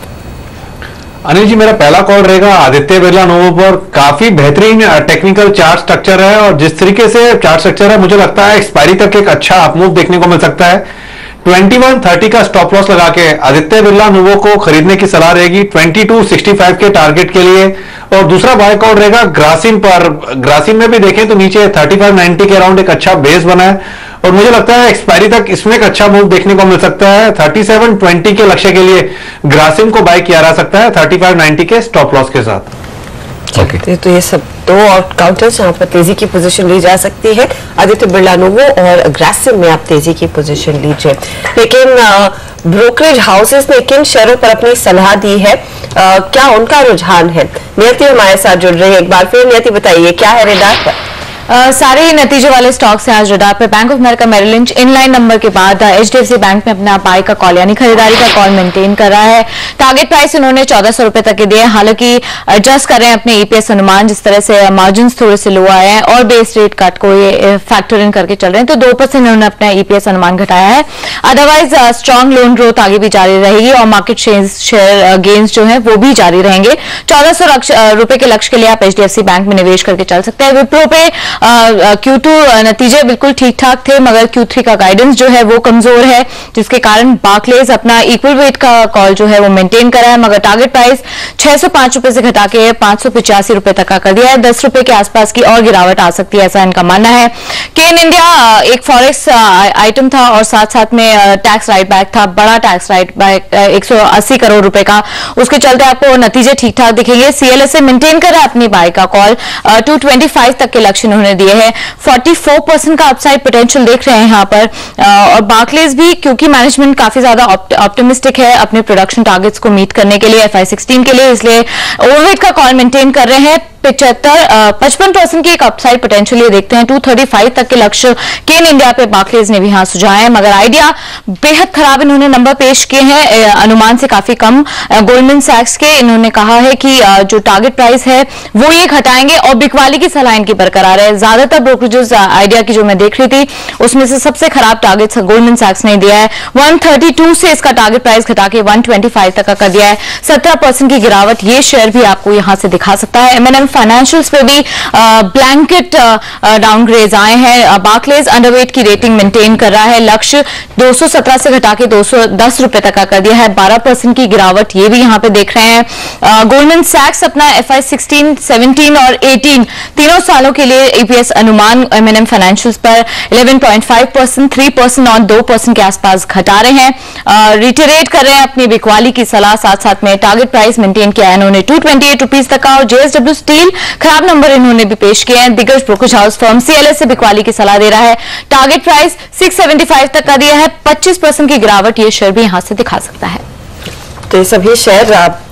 अनिल जी, मेरा पहला कॉल रहेगा आदित्य बिरला नोवो पर. काफी बेहतरीन टेक्निकल चार्ट स्ट्रक्चर है और जिस तरीके से चार्ट स्ट्रक्चर है मुझे लगता है एक्सपायरी तक एक अच्छा अपमूव देखने को मिल सकता है. इक्कीस तीस का स्टॉप लॉस लगा के आदित्य बिरला नोवो को खरीदने की सलाह रहेगी बाईस पैंसठ के टारगेट के लिए. और दूसरा बाय कॉल रहेगा ग्रासिम पर. ग्रासिम में भी देखें तो नीचे पैंतीस नब्बे के अराउंड एक अच्छा बेस बना है और मुझे लगता है एक्सपायरी तक इसमें एक अच्छा मूव देखने को मिल सकता है. सैंतीस बीस के लक्ष्य के लिए ग्रासिम को बाय किया जा सकता है पैंतीस नब्बे के स्टॉप लॉस के साथ. Okay okay. तो ये सब दो और काउंटर्स जहां पर तेजी की पोजीशन ली जा सकती है. आदित्य बिरला नोवो और ग्रासिम में आप तेजी की पोजीशन लीजिए. लेकिन ब्रोकरेज हाउसेस ने किन शेयरों पर अपनी सलाह दी है, आ, क्या उनका रुझान है? नियति हमारे साथ जुड़ रही है. एक बार फिर नियति बताइए क्या है रेडार पर? Uh, सारे ही नतीजे वाले स्टॉक्स हैं आज रडार पर. Bank of America Merrill Lynch inline number के बाद एचडीएफसी बैंक में अपना बाय का कॉल यानी खरीदारी का कॉल मेंटेन कर रहा है. टारगेट प्राइस उन्होंने चौदह सौ रुपए तक के दिए. हालांकि एडजस्ट कर रहे हैं अपने ईपीएस अनुमान, जिस तरह से मार्जिन थोड़े से लो आए हैं और बेस रेट कट को ये फैक्टर इन करके चल रहे हैं, तो दो परसेंट उन्होंने अपना ईपीएस अनुमान घटाया है. अदरवाइज स्ट्रॉन्ग लोन ग्रोथ आगे भी जारी रहेगी और मार्केट शेयर गेन्स जो है वो भी जारी रहेंगे. चौदह सौ रुपए के लक्ष्य के लिए आप एचडीएफसी बैंक में निवेश करके चल सकते हैं. विप्रो पे क्यू टू नतीजे बिल्कुल ठीक ठाक थे, मगर क्यू थ्री का गाइडेंस जो है वो कमजोर है, जिसके कारण बार्कलेज अपना इक्वल वेट का कॉल जो है वो मेंटेन करा है, मगर टारगेट प्राइस छह सौ पांच रुपए से घटा के पांच सौ पिचासी रुपए तक का कर दिया है. दस रुपए के आसपास की और गिरावट आ सकती है, ऐसा इनका मानना है. केन इंडिया एक फॉरेक्स आइटम था और साथ साथ में टैक्स राइट बैक था, बड़ा टैक्स राइट बैक एक सौ अस्सी करोड़ रुपए का. उसके चलते आपको नतीजे ठीक ठाक दिखेंगे. सीएलएसए मेंटेन कर रहा है अपनी बाय का कॉल. टू ट्वेंटी फाइव तक के लक्ष्य उन्होंने दिए हैं. चौवालीस परसेंट का अपसाइड पोटेंशियल देख रहे हैं यहां पर. और बार्कलेज भी, क्योंकि मैनेजमेंट काफी ज्यादा ऑप्टिमिस्टिक है अपने प्रोडक्शन टारगेट्स को मीट करने के लिए एफ आई सिक्सटीन के लिए, इसलिए ओवरवेट का कॉल मेंटेन कर रहे हैं. पिछहत्तर पचपन परसेंट की एक अपसाइड पोटेंशियल ये देखते हैं. टू थर्टी फाइव तक के लक्ष्य केन इंडिया पे बार्कलेज ने भी यहां सुझाए हैं, मगर आइडिया बेहद खराब इन्होंने नंबर पेश किए हैं, अनुमान से काफी कम. गोल्डमैन सैक्स के इन्होंने कहा है कि जो टारगेट प्राइस है वो ये घटाएंगे और बिकवाली की सलाह इनकी बरकरार है. ज्यादातर ब्रोकरेजेस आइडिया की जो मैं देख रही थी उसमें से सबसे खराब टारगेट गोल्डमैन सैक्स ने दिया है. एक सौ बत्तीस से इसका टारगेट प्राइस घटा के एक सौ पच्चीस तक का कर दिया है. सत्रह परसेंट की गिरावट ये शेयर भी आपको यहां से दिखा सकता है. एमएनएम फाइनेंशियल्स पे भी ब्लैंकेट डाउनग्रेड आए हैं. बार्कलेज अंडरवेट की रेटिंग मेंटेन कर रहा है. लक्ष्य दो सौ सत्रह से घटा के दो सौ दस रुपए तक का कर दिया है. बारह परसेंट की गिरावट ये भी यहां पे देख रहे हैं. गोल्डमैन सैक्स अपना एफ आई सिक्सटीन सेवनटीन और एटीन तीनों सालों के लिए ईपीएस अनुमान एमएनएम फाइनेंशियल्स पर ग्यारह पॉइंट पाँच परसेंट, तीन परसेंट और दो परसेंट के आसपास घटा रहे हैं. रिटरेट कर रहे हैं अपनी बिकवाली की सलाह. साथ साथ में टारगेट प्राइस मेंटेन किया है इन्होंने टू ट्वेंटी एट रुपीज तक का. और जेएसडब्ल्यू स्टील खराब नंबर इन्होंने भी पेश किए हैं. दिग्गज ब्रोकरेज हाउस फर्म सीएलएस से बिकवाली की सलाह दे रहा है. टारगेट प्राइस छह सौ पचहत्तर तक का दिया है. पच्चीस परसेंट की गिरावट ये शेयर भी यहां से दिखा सकता है. तो ये सभी शेयर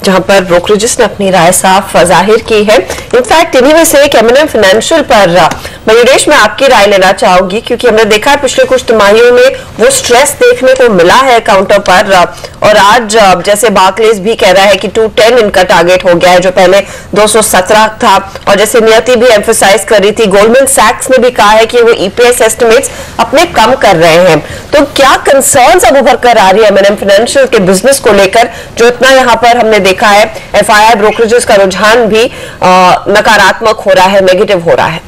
जहां पर ब्रोकरेजेस ने अपनी राय साफ जाहिर की है। इनफैक्ट इन्हीं में से एक एम एन एम फाइनेंशियल पर मयूरेश मैं आपकी राय लेना चाहूंगी, क्योंकि हमने देखा है पिछले कुछ तिमाहियों में वो स्ट्रेस देखने को मिला है काउंटर पर, और आज जैसे बार्कलेज भी कह रहा है कि दो सौ दस इनका टारगेट हो गया है जो पहले दो सौ सत्रह था, और जैसे नियति भी एम्फसाइज कर रही थी, गोल्डमैन सैक्स ने भी कहा है कि वो ईपीएस एस्टिमेट्स अपने कम कर रहे हैं। तो क्या कंसर्न्स अब उभर कर आ रही है एम एन एम फाइनेंशियल के बिजनेस को लेकर, जो इतना यहाँ पर हमने देखा है एफ आई आई ब्रोकरेजेस का रुझान भी नकारात्मक हो रहा है, नेगेटिव हो रहा है?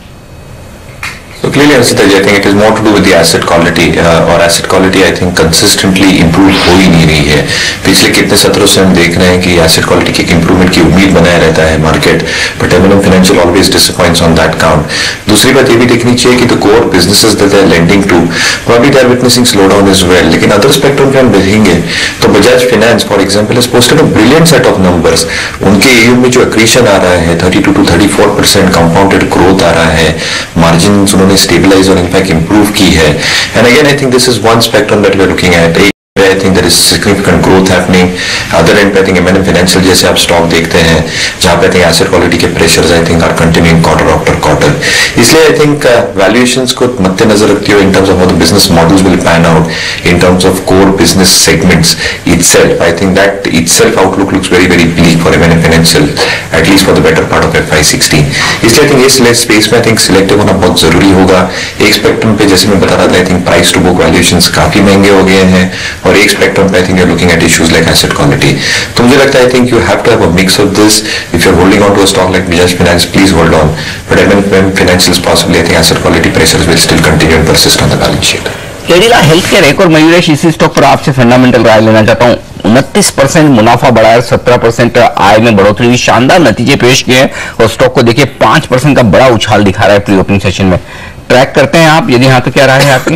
So clearly, Ansita ji, I think it is more to do with the asset quality uh, और asset quality I think consistently improve हो ही नहीं रही है। पिछले कितने सत्रों से हम देख रहे हैं कि asset quality की improvement की उम्मीद बनाए रहता है market, but M and M Financial always disappoints on that count। दूसरी बात ये भी देखनी चाहिए कि the core businesses that they are lending to probably they are witnessing slowdown as well। लेकिन other spectrum पे हम देखेंगे तो Bajaj finance for example has posted a brilliant set of numbers। उनके ए यू में जो accretion आ रहा है thirty two to thirty four percent compounded growth आ रहा है, margins उन्होंने stabilize और in fact improve की है। And again I think this is one spectrum that we are looking at। I think there is significant growth happening। Other end पे I think M and M Financial जैसे आप stock देखते हैं जहाँ पे I think asset quality के pressures I think are continuing quarter after quarter। इसलिए I think uh, valuations को मद्देनजर रखते हुए in terms of how the business models will pan out, in terms of core business segments itself, I think that itself outlook looks very very bleak for M and M Financial, at least for the better part of F I sixteen. इसलिए I think इस space में I think selective होना बहुत जरूरी होगा। एक spectrum पे जैसे मैं बता रहा था I think price to book valuations काफी महंगे हो गए हैं, और एक स्पेक्ट्रम पे I think you're looking at issues like asset quality। तो मुझे लगता है I think you have to have a mix of this। If you're holding on to a stock like Bajaj Finance, please hold on, but M and M Financial possibly I think asset quality pressures will still continue and persist on the balance sheet। Cadila health care एक और मयूरेश इसी stock पर आपसे fundamental राय लेना चाहता हूँ। उनतीस percent मुनाफा बढ़ा है, सत्रह परसेंट आय में बढ़ोतरी हुई, शानदार नतीजे पेश किए हैं, और स्टॉक को देखिए पांच परसेंट का बड़ा उछाल दिखा रहा है प्री ओपनिंग सेशन में। ट्रैक करते हैं आप? यदि हाँ तो क्या राय है आपकी?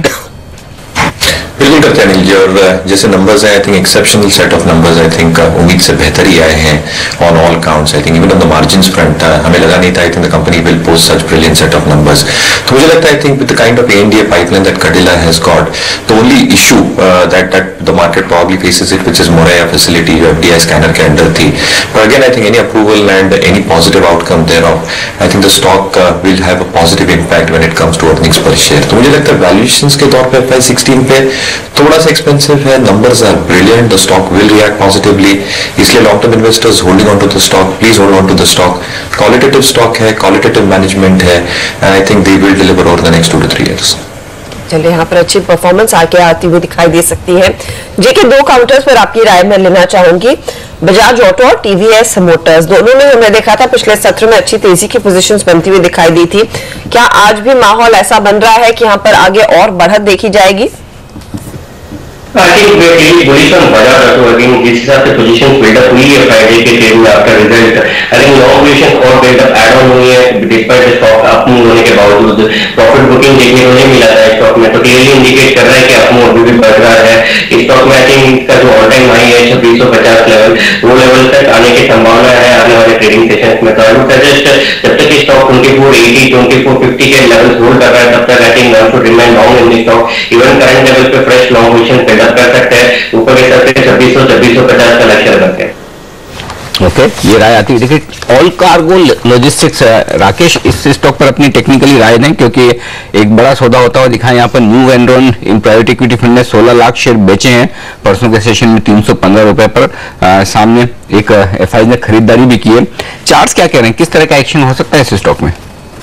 बिल्कुल करते हैं अनिल जी, और जैसे नंबर्स हैं I think exceptional set of numbers I think उम्मीद से बेहतर ही आए हैं on all counts. I think even on the margins front हमें लगा नहीं था I think the company will post such brilliant set of numbers. तो मुझे लगता है I think with the kind of ANDA pipeline that Cadila has got, the only issue uh, that that the market probably faces it, which is Moraiya facility जो F D I scanner के under थी, but again I think any approval and any positive outcome thereof, I think the stock uh, will have a positive impact when it comes to earnings per share। तो मुझे लगता है valuations के तौर पे F I sixteen पे थोड़ा सा expensive है, numbers are brilliant, the stock will react positively। इसलिए long term investors holding on to the stock, please hold on to the stock। qualitative stock है, qualitative management है, and I think they will deliver over the next two to three years। चलिए यहाँ पर अच्छी performance आके आती हुई दिखाई दे सकती है। जेके दो काउंटर्स पर आपकी राय में लेना चाहूंगी, बजाज ऑटो और टीवीएस मोटर्स, दोनों में हमने देखा था पिछले सत्र में अच्छी तेजी की पोजीशंस बनती हुई दिखाई दी थी। क्या आज भी माहौल ऐसा बन रहा है कि यहाँ पर आगे और बढ़त देखी जाएगी? I think we are really bullish on Bajaj Auto again। जिस हिसाब से पोजीशन बिल्डअप हुई है फ्राइडे के ट्रेड में after result, I think long position और बिल्डअप ऐड ऑन हुई है डिस्पाइट स्टॉक अप मूव होने के बावजूद। प्रॉफिट बुकिंग देखने को नहीं मिला था स्टॉक में, तो क्लियरली इंडिकेट कर रहा है कि अप मूव अभी भी बढ़ रहा है स्टॉक में। आई थिंक इसका जो ऑल टाइम हाई है छब्बीस सौ पचास लेवल, वो लेवल तक आने की संभावना है आने वाले ट्रेडिंग सेशन में। तो आई वुड सजेस्ट जब तक stock twenty four eighty twenty four fifty के लेवल होल्ड कर रहा है तब तक I think one should remain long in stock. Even current level पे फ्रेश लॉन्ग पोजीशन बिल्डअप कर सकते हैं, ऊपर के तरफ छब्बीस सौ छब्बीस सौ पचास का लक्ष्य रखते हैं। ओके okay, ये राय आती है। देखिए ऑल कार्गो लॉजिस्टिक्स, राकेश इस स्टॉक पर अपनी टेक्निकली राय दें, क्योंकि एक बड़ा सौदा होता हुआ दिखा। यहाँ पर न्यू एनरॉन इन प्राइवेट इक्विटी फंड ने सोलह लाख शेयर बेचे हैं परसों के सेशन में तीन सौ पंद्रह रुपए पर। आ, सामने एक एफ आई ने खरीदारी भी की है। चार्ट्स क्या कह रहे हैं, किस तरह का एक्शन हो सकता है इस स्टॉक में?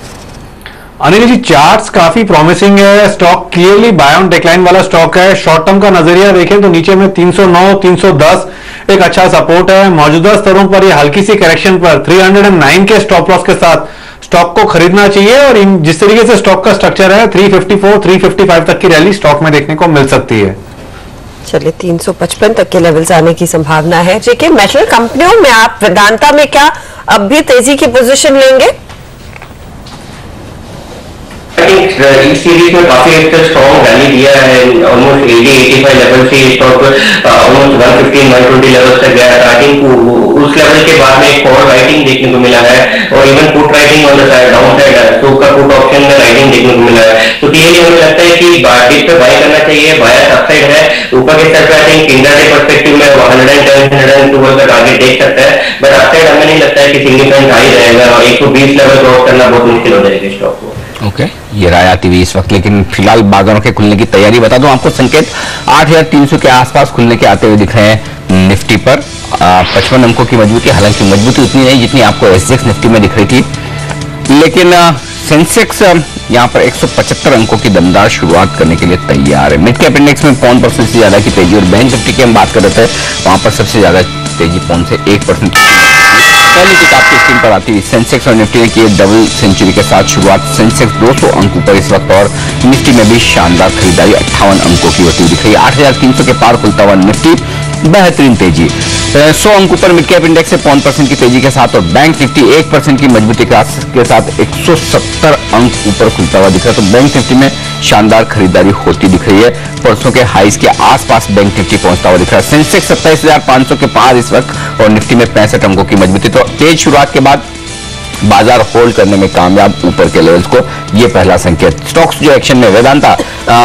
अनिल जी चार्ट्स काफी प्रॉमिसिंग है, stock clearly buy on decline वाला स्टॉक है। शॉर्ट टर्म का नजरिया देखें तो नीचे में तीन सौ नौ तीन सौ दस एक अच्छा सपोर्ट है। मौजूदा स्तरों पर ये हल्की सी करेक्शन पर तीन सौ नौ के स्टॉप लॉस के साथ स्टॉक को खरीदना चाहिए, और जिस तरीके से स्टॉक का स्ट्रक्चर है तीन सौ चौवन तीन सौ पचपन तक की रैली स्टॉक में देखने को मिल सकती है। चलिए तीन सौ पचपन तक के लेवल्स आने की संभावना है। जेके मेटल कंपनियों में आप वेदांता में क्या अब भी तेजी की पोजीशन लेंगे? इस सीरीज में काफी एक स्ट्रॉन्ग रैली दिया है, ऑलमोस्ट अस्सी पचासी लेवल से stock almost one fifteen one twenty level तक गया था। आई थिंक उस लेवल के बाद में एक फॉर राइटिंग देखने को मिला है, और even put writing on the side downside stock का पुट ऑप्शन में राइटिंग देखने को मिला है। तो क्लियरली हमें लगता है कि डिप पे बाय करना चाहिए, बायर अपसाइड है। ऊपर के साइड पे आई थिंक इंट्राडे पर्सपेक्टिव में one hundred ten one hundred twelve का टारगेट देख सकता है, बट आफ्टर हमें नहीं लगता है कि सिग्निफिकेंट हाई रहेगा और एक सौ बीस लेवल क्रॉस करना बहुत मुश्किल हो जाएगा स्टॉक को। ओके okay, ये राय आती हुई इस वक्त, लेकिन फिलहाल बाजारों के खुलने की तैयारी बता दूं आपको, संकेत आठ हजार तीन सौ के आसपास खुलने के आते हुए दिख रहे हैं निफ्टी पर। पचपन अंकों की मजबूती, हालांकि मजबूती उतनी नहीं जितनी आपको एसजेक्स निफ्टी में दिख रही थी, लेकिन सेंसेक्स यहाँ पर एक सौ पचहत्तर अंकों की दमदार शुरुआत करने के लिए तैयार है। मिड कैप इंडेक्स में पौन परसेंट से ज्यादा की तेजी, और बैंक निफ्टी की हम बात कर रहे थे वहां पर सबसे ज्यादा तेजी पौन से एक परसेंट पहले की आपकी स्क्रीन पर आती हुई। सेंसेक्स और निफ्टी ने की डबल सेंचुरी के साथ शुरुआत। सेंसेक्स दो सौ अंकों पर इस वक्त, और निफ्टी में भी शानदार खरीदारी अट्ठावन अंकों की होती हुई दिख रही है। आठ हजार तीन सौ के पार खुलता हुआ निफ्टी, बेहतरीन तेजी। सौ अंकों पर मिड कैप इंडेक्स से पौन परसेंट की तेजी के साथ, और बैंक निफ्टी एक परसेंट की मजबूती के साथ एक सौ सत्तर अंक ऊपर खुलता हुआ दिख रहा है। तो बैंक निफ्टी में शानदार खरीदारी होती दिख रही है। परसों के हाईज के आसपास बैंक निफ्टी पहुंचता हुआ दिख रहा है। सेंसेक्स सत्ताईस हजार पांच सौ के पार इस वक्त, और निफ्टी में पैंसठ अंकों की मजबूती। तो तेज शुरुआत के बाद बाजार होल्ड करने में कामयाब ऊपर के लेवल्स को, ये पहला संकेत। स्टॉक्स जो एक्शन में, वेदांता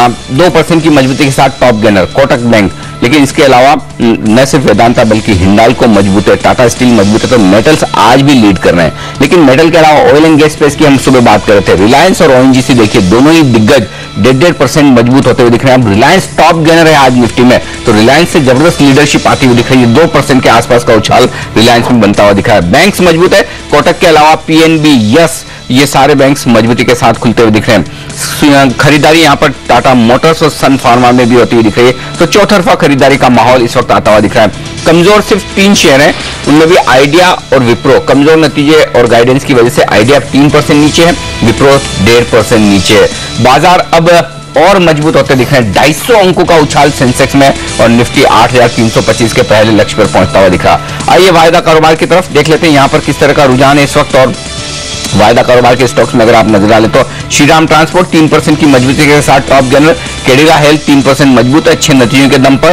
दो परसेंट की मजबूती के साथ टॉप गेनर, कोटक बैंक, लेकिन इसके अलावा न सिर्फ वेदांता बल्कि हिंडाल्को मजबूत है, टाटा स्टील मजबूत है। तो मेटल्स आज भी लीड कर रहे हैं, लेकिन मेटल के अलावा ऑयल एंड गैस स्पेस की हम सुबह बात कर रहे थे, रिलायंस और ओएनजीसी देखिए दोनों ही दिग्गज डेढ़ डेढ़ परसेंट मजबूत होते हुए दिख रहे हैं। अब रिलायंस टॉप गेनर है आज निफ्टी में, तो रिलायंस से जबरदस्त लीडरशिप आती हुई दिख रही है। दो परसेंट के आसपास का उछाल रिलायंस में बनता हुआ दिखा है। बैंक्स मजबूत है, कोटक के अलावा पीएनबी, यस, ये सारे बैंक्स मजबूती के साथ खुलते हुए दिख रहे हैं। खरीदारी यहाँ पर टाटा मोटर्स और सन फार्मा में भी होती हुई दिख रही है। तो चौतरफा खरीदारी का माहौल इस वक्त आता हुआ दिख रहा है। कमजोर सिर्फ तीन शेयर हैं, उनमें भी आइडिया और विप्रो। कमजोर नतीजे और गाइडेंस की वजह से आइडिया तीन परसेंट नीचे है, विप्रो डेढ़ परसेंट नीचे है। बाजार अब और मजबूत होते दिख रहे हैं। ढाई सौ अंकों का उछाल सेंसेक्स में, और निफ्टी आठ हजार तीन सौ पच्चीस के पहले लक्ष्य पर पहुंचता हुआ दिखा। आइए वायदा कारोबार की तरफ देख लेते हैं यहाँ पर किस तरह का रुझान है इस वक्त। और वायदा कारोबार के स्टॉक्स में अगर आप नजर डालें तो श्रीराम ट्रांसपोर्ट तीन परसेंट की मजबूती के साथ टॉप गेनर, कैडिला हेल्थ तीन परसेंट मजबूत है अच्छे नतीजों के दम पर,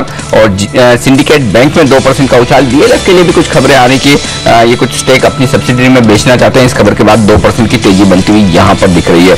और सिंडिकेट बैंक में दो परसेंट का उछाल। डीएलएफ के लिए भी कुछ खबरें आ रही कि ये कुछ स्टेक अपनी सब्सिडरी में बेचना चाहते हैं, इस खबर के बाद दो परसेंट की तेजी बनती हुई यहाँ पर दिख रही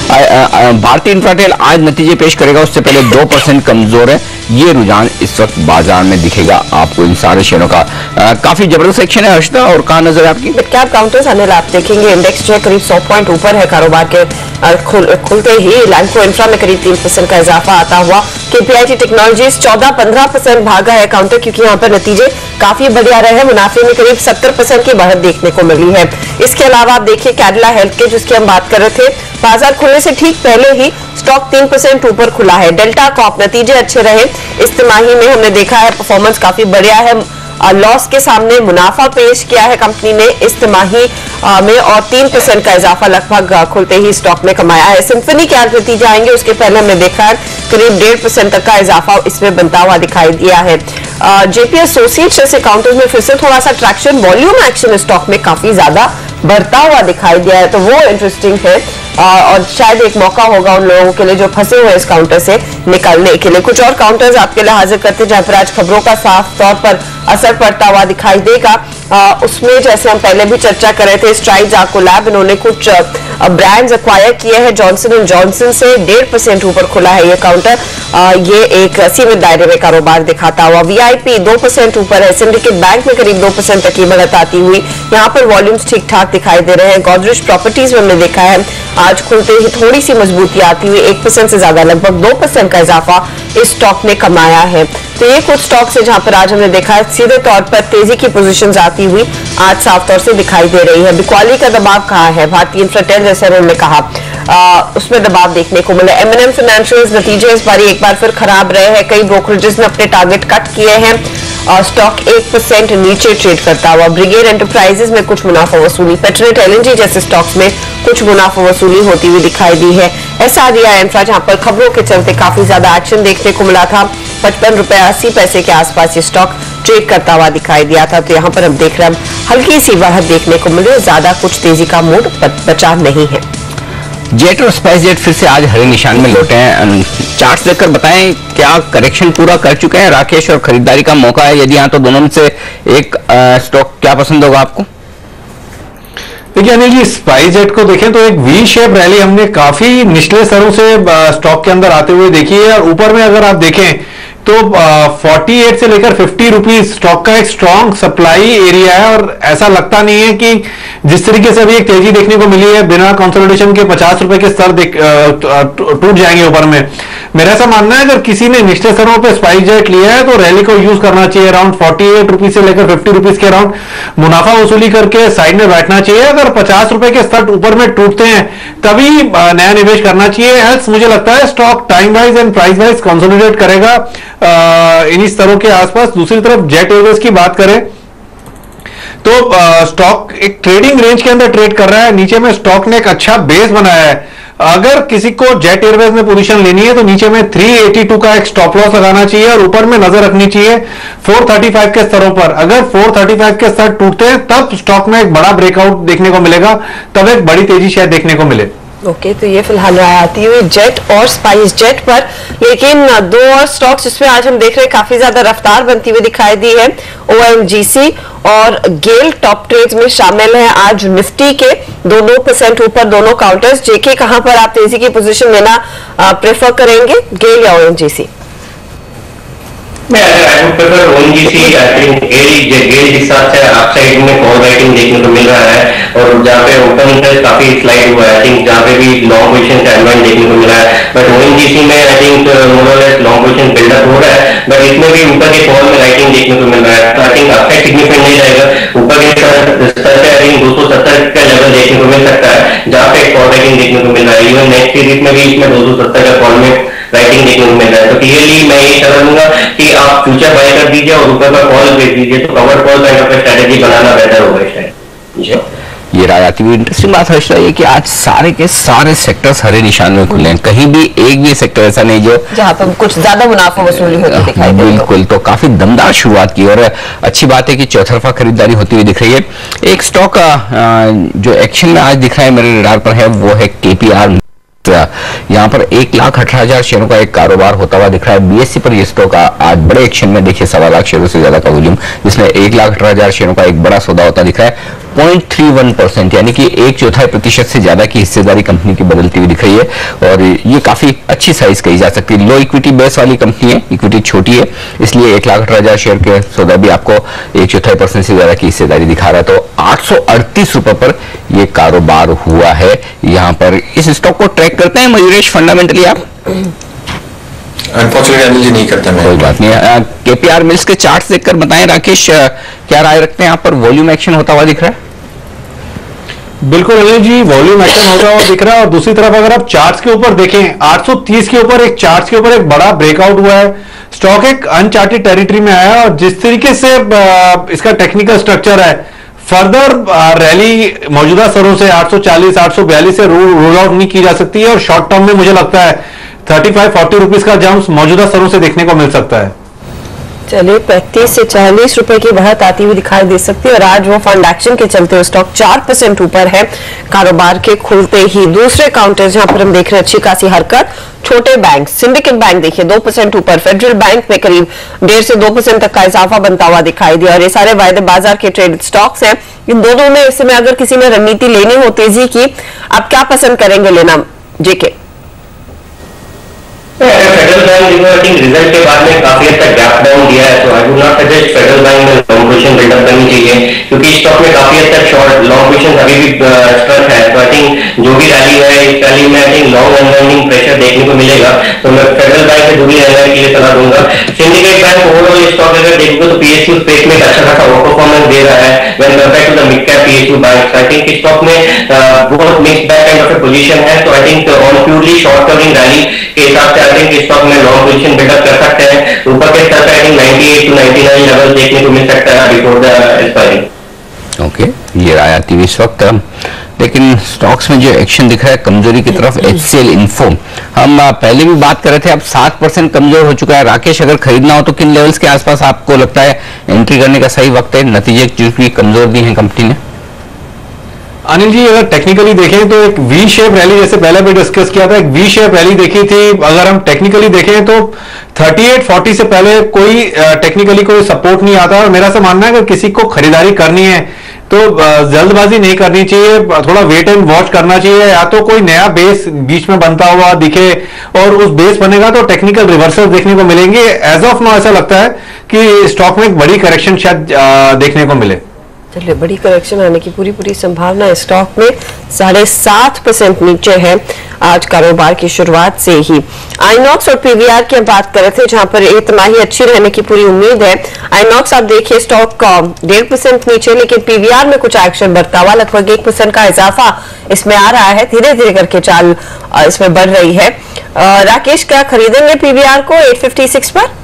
है। भारतीय इंफ्राटेल आज नतीजे पेश करेगा, उससे पहले दो परसेंट कमजोर है। ये रुझान इस वक्त बाजार में दिखेगा आपको इन सारे शेयरों का। आ, काफी जबरदस्त सेक्शन है हर्षदा, और कहाँ नजर है आपकी? मिड कैप काउंटर्स अनिल आप देखेंगे इंडेक्स जो है करीब सौ पॉइंट ऊपर है कारोबार के खुल, खुलते ही। लैंडको इंफ्रा में करीब तीन परसेंट का इजाफा आता हुआ। केपीआईटी टेक्नोलॉजीज चौदह पंद्रह परसेंट भागा है काउंटर, क्योंकि यहाँ पर नतीजे काफी बढ़िया रहे हैं। मुनाफे में करीब सत्तर परसेंट की बढ़त देखने को मिली है। इसके अलावा आप देखिए कैडिला हेल्थ के, जिसकी हम बात कर रहे थे, बाजार खुलने से ठीक पहले ही स्टॉक तीन परसेंट ऊपर खुला है। डेल्टा कॉप नतीजे अच्छे रहे, इस तिमाही में हमने देखा है परफॉर्मेंस काफी बढ़िया है। लॉस के सामने मुनाफा पेश किया है कंपनी ने इस तिमाही में, और तीन परसेंट का इजाफा लगभग खुलते ही स्टॉक में कमाया है। सिम्फनी के आज नतीजे आएंगे, उसके पहले हमने देखा है करीब डेढ़ परसेंट तक का इजाफा इसमें बनता हुआ दिखाई दिया है। जेपी एसोसिएट्स जैसे काउंटर्स में फिर से थोड़ा सा ट्रैक्शन, वॉल्यूम एक्शन स्टॉक में काफी ज्यादा बढ़ता हुआ दिखाई दिया है, तो वो इंटरेस्टिंग है। और शायद एक मौका होगा उन लोगों के लिए जो फंसे हुए इस काउंटर से निकलने के लिए। कुछ और काउंटर्स आपके लिए हाजिर करते हैं जहां पर आज खबरों का साफ तौर पर असर पड़ता हुआ दिखाई देगा। आ, उसमें जैसे हम पहले भी चर्चा कर रहे थे, स्ट्राइड्स आर्कोलैब, इन्होंने कुछ ब्रांड्स एक्वायर किए हैं जॉनसन एंड जॉनसन से, डेढ़ परसेंट ऊपर खुला है ये काउंटर। आ, ये एक सीमित दायरे में कारोबार दिखाता हुआ। वीआईपी दो परसेंट ऊपर है। सिंडिकेट बैंक में करीब दो परसेंट तक की बढ़त आती हुई, यहाँ पर वॉल्यूम्स ठीक ठाक दिखाई दे रहे हैं। गोदरेज प्रॉपर्टीज में हमने देखा है आज खुलते ही थोड़ी सी मजबूती आती हुई, एक परसेंट से ज्यादा लगभग दो परसेंट का इजाफा इस स्टॉक ने कमाया है। तो ये कुछ स्टॉक्स है जहां पर आज हमने देखा है सीधे तौर पर तेजी की पोजीशंस आती हुई आज साफ तौर से दिखाई दे रही है। बिक्वाली का दबाव कहाँ है? भारतीय इंफ्राटेल जैसे हमने कहा आ, उसमें दबाव देखने को मिला। एम एन एम फाइनेंशियल्स नतीजे इस बार एक बार फिर खराब रहे हैं, कई ब्रोकरेजेस ने अपने टारगेट कट किए हैं और स्टॉक एक परसेंट नीचे ट्रेड करता हुआ। ब्रिगेड एंटरप्राइजेस में कुछ मुनाफा वसूली, पेट्रोनेट एलएनजी जैसे स्टॉक्स में कुछ मुनाफा वसूली होती हुई दिखाई दी है। एसआरडीआई इंफ्रा जहां पर खबरों के चलते काफी ज्यादा एक्शन देखने को मिला था, पचपन रुपए अस्सी पैसे के आसपास ये स्टॉक ट्रेड करता हुआ दिखाई दिया था। तो यहाँ पर हम देख रहे हैं हल्की सी बढ़त देखने को मिली, ज्यादा कुछ तेजी का मूड बचा नहीं है। जेट और स्पाइस जेट फिर से आज हरे निशान में लौटे हैं। चार्ट्स देखकर बताएं क्या करेक्शन पूरा कर चुके हैं राकेश, और खरीदारी का मौका है? यदि हाँ तो दोनों में से एक स्टॉक क्या पसंद होगा आपको? देखिए अनिल जी, स्पाइस जेट को देखें तो एक वी शेप रैली हमने काफी निचले स्तरों से स्टॉक के अंदर आते हुए देखी है, और ऊपर में अगर आप देखें तो अड़तालीस से लेकर फिफ्टी रुपीज स्टॉक का एक स्ट्रॉन्ग सप्लाई एरिया है और ऐसा लगता नहीं है कि जिस तरीके से अभी एक तेजी देखने को मिली है बिना कंसोलिडेशन के पचास रुपए के स्तर टूट जाएंगे ऊपर में। मेरा ऐसा मानना है अगर किसी ने निचले स्तरों पे स्पाइस जेट लिया है तो रैली को यूज करना चाहिए, अराउंड अड़तालीस रुपीज से लेकर फिफ्टी रुपीज के अराउंड मुनाफा वसूली करके साइड में बैठना चाहिए। अगर पचास रुपए के स्तर ऊपर में टूटते हैं तभी नया निवेश करना चाहिए। एल्स मुझे लगता है stock time wise and price wise consolidate करेगा इन्हीं स्तरों के आसपास। दूसरी तरफ जेट एयरवेज की बात करें तो स्टॉक एक ट्रेडिंग रेंज के अंदर ट्रेड कर रहा है, नीचे में स्टॉक ने एक अच्छा बेस बनाया है। अगर किसी को जेट एयरवेज में पोजीशन लेनी है तो नीचे में तीन सौ बयासी का एक स्टॉप लॉस लगाना चाहिए और ऊपर में नजर रखनी चाहिए चार सौ पैंतीस के स्तरों पर। अगर चार सौ पैंतीस के स्तर टूटते हैं तब स्टॉक में एक बड़ा ब्रेकआउट देखने को मिलेगा, तब एक बड़ी तेजी शायद देखने को मिले। ओके okay, तो ये फिलहाल राय आती हुई जेट और स्पाइस जेट पर। लेकिन दो और स्टॉक्स जिसमें आज हम देख रहे हैं काफी ज्यादा रफ्तार बनती हुई दिखाई दी है, ओएनजीसी और गेल टॉप ट्रेड्स में शामिल है आज निफ्टी के दो दो परसेंट ऊपर दोनों काउंटर्स। जेके कहां पर आप तेजी की पोजीशन लेना प्रेफर करेंगे, गेल या ओएनजीसी? मैं I would prefer ONGC. I think GAIL GAIL जिस हिसाब से अपसाइड में कॉल राइटिंग देखने को मिल रहा है और जहाँ पे ओपन इंटरेस्ट काफी स्लाइड हुआ है, आई थिंक जहाँ पे भी लॉन्ग पोजीशन का एनवायरमेंट देखने को मिला है। बट ओएनजीसी में आई थिंक मोर और लेस लॉन्ग पोजीशन बिल्डअप हो रहा है, बट इसमें भी ऊपर के कॉल में राइटिंग देखने को मिल रहा है। तो आई थिंक अपसाइड सिग्निफिकेंट नहीं जाएगा, ऊपर के स्तर पे आई थिंक दो सौ सत्तर का लेवल देखने को मिल सकता है जहाँ पे कॉल राइटिंग देखने को मिल रहा है। इवन नेक्स्ट सीरीज में भी इसमें दो सौ सत्तर का कॉल में राइटिंग देखने को मिल रहा है। तो क्लियरली मैं ये सलाह दूंगा कि आप फ्यूचर बाय कर दीजिए और ऊपर का कॉल भेज दीजिए, तो cover call kind of strategy बनाना बेहतर होगा शायद। ये राय आती हुई इंटरेस्टिंग बात है ये कि आज सारे के सारे सेक्टर्स हरे निशान में खुले हैं, कहीं भी एक भी सेक्टर ऐसा नहीं जो जहां पर कुछ ज्यादा मुनाफा वसूली होती दिखाई दे। बिल्कुल, तो काफी दमदार शुरुआत की और अच्छी बात है कि चौतरफा खरीदारी होती हुई दिख रही है। एक स्टॉक जो एक्शन में आज दिख रहा है मेरे रडार पर है वो है केपीआर। यहाँ पर एक लाख अठारह हजार शेयरों का एक कारोबार होता हुआ दिख रहा है। बीएससी पर ये स्टॉक आज बड़े एक्शन में देखिए सवा लाख शेयरों से ज्यादा का वॉल्यूम, जिसमें एक लाख अठारह हजार शेयरों का एक बड़ा सौदा होता दिख रहा है। पॉइंट थ्री वन परसेंट यानी कि एक चौथाई प्रतिशत से ज्यादा की हिस्सेदारी कंपनी की बदलती हुई दिख रही है और ये काफी अच्छी साइज कही जा सकती है। लो इक्विटी बेस वाली कंपनी है, इक्विटी छोटी है, इसलिए एक लाख अठारह हजार शेयर के सौदा भी आपको एक चौथाई परसेंट से ज्यादा की हिस्सेदारी दिखा रहा है। तो आठ सौ अड़तीस रुपए पर यह कारोबार हुआ है। यहाँ पर इस स्टॉक को ट्रैक करते हैं मयूरेश फंडामेंटली आप? अनफॉर्चुनेटली नहीं करता मैं। कोई बात नहीं। केपीआर मिल्स के चार्ट देखकर बताएं राकेश, क्या राय रखते हैं? यहाँ पर वॉल्यूम एक्शन होता हुआ दिख रहा है? बिल्कुल अनिल जी, वॉल्यूम एक्शन होता हुआ दिख रहा है और दूसरी तरफ अगर आप चार्ट्स के ऊपर देखें आठ सौ तीस के ऊपर एक चार्ट्स के ऊपर एक बड़ा ब्रेकआउट हुआ है। स्टॉक एक अनचार्टेड टेरिटरी में आया और जिस तरीके से इसका टेक्निकल स्ट्रक्चर है फर्दर रैली मौजूदा स्तरों से आठ सौ चालीस आठ सौ बयालीस से रोल आउट नहीं की जा सकती है और शॉर्ट टर्म में मुझे लगता है पैंतीस चालीस रुपीस का जंप मौजूदा स्तरों से देखने को मिल सकता है। चलिए पैंतीस से चालीस रुपए की बढ़त आती हुई दिखाई दे सकती है और आज वो फंड एक्शन के चलते हुए स्टॉक चार परसेंट ऊपर है कारोबार के खुलते ही। दूसरे काउंटर जहां पर हम देख रहे हैं अच्छी खासी हरकत, छोटे बैंक सिंडिकेट बैंक देखिए दो परसेंट ऊपर, फेडरल बैंक में करीब डेढ़ से दो परसेंट तक का इजाफा बनता हुआ दिखाई दिया और ये सारे वायदे बाजार के ट्रेड स्टॉक्स हैं। इन दोनों में इस समय अगर किसी ने रणनीति लेनी हो तेजी की, आप क्या पसंद करेंगे लेना? JK federal bank I think result के बाद में काफी हद तक गैप डाउन दिया है, तो I would not suggest federal bank में लॉन्ग पोजीशन बिल्डअप करनी चाहिए क्योंकि स्टॉक में काफी हद तक शॉर्ट लॉन्ग पोजीशन अभी भी स्ट्रक है। तो आई थिंक जो भी रैली है इस रैली में I think long unwinding pressure देखने को मिलेगा, तो मैं फेडरल बैंक से दूरी रहने के लिए सलाह दूंगा। सिंडिकेट बैंक ओवरऑल स्टॉक अगर देखोगे तो पीएसयू स्पेस में अच्छा खासा आउट परफॉर्मेंस दे रहा है when compared to the mid cap PSU bank. I think stock में बहुत mixed back kind of position है, तो I think on purely short terming rally के हिसाब से आई थिंक स्टॉक में लॉन्ग पोजीशन बिल्डअप कर सकते हैं। ऊपर के स्तर पे आई थिंक अट्ठानवे टू निन्यानवे लेवल देखने को मिल सकता है बिफोर द एक्सपायरी। ओके, ये राय आती हुई इस वक्त। लेकिन स्टॉक्स में जो एक्शन दिख रहा है कमजोरी की तरफ, एचसीएल इन्फो हम पहले भी बात कर रहे थे, अब सात परसेंट कमजोर हो चुका है। राकेश, अगर खरीदना हो तो किन लेवल्स के आसपास आपको लगता है एंट्री करने का सही वक्त है? नतीजे जो भी कमजोर दी है कंपनी ने। अनिल जी, अगर टेक्निकली देखें तो एक वी शेप रैली जैसे पहले भी डिस्कस किया था, एक वी शेप रैली देखी थी। अगर हम टेक्निकली देखें तो अड़तीस चालीस से पहले कोई टेक्निकली कोई सपोर्ट नहीं आता और मेरा से मानना है अगर किसी को खरीदारी करनी है तो जल्दबाजी नहीं करनी चाहिए, थोड़ा वेट एंड वॉच करना चाहिए। या तो कोई नया बेस बीच में बनता हुआ दिखे और उस बेस बनेगा तो टेक्निकल रिवर्सल देखने को मिलेंगे। एज ऑफ नाउ ऐसा लगता है कि स्टॉक में एक बड़ी करेक्शन शायद देखने को मिले। चलिए, बड़ी करेक्शन आने की पूरी पूरी संभावना है। स्टॉक में साढ़े सात परसेंट नीचे है आज कारोबार की शुरुआत से ही। आइनॉक्स और पीवीआर की बात कर रहे थे, जहां पर एक तिमाही अच्छी रहने की पूरी उम्मीद है। आइनॉक्स आप देखिए स्टॉक डेढ़ परसेंट नीचे, लेकिन पीवीआर में कुछ एक्शन बढ़ता हुआ, लगभग एक परसेंट का इजाफा इसमें आ रहा है। धीरे धीरे करके चाल इसमें बढ़ रही है। राकेश, क्या खरीदेंगे पीवीआर को आठ सौ छप्पन पर?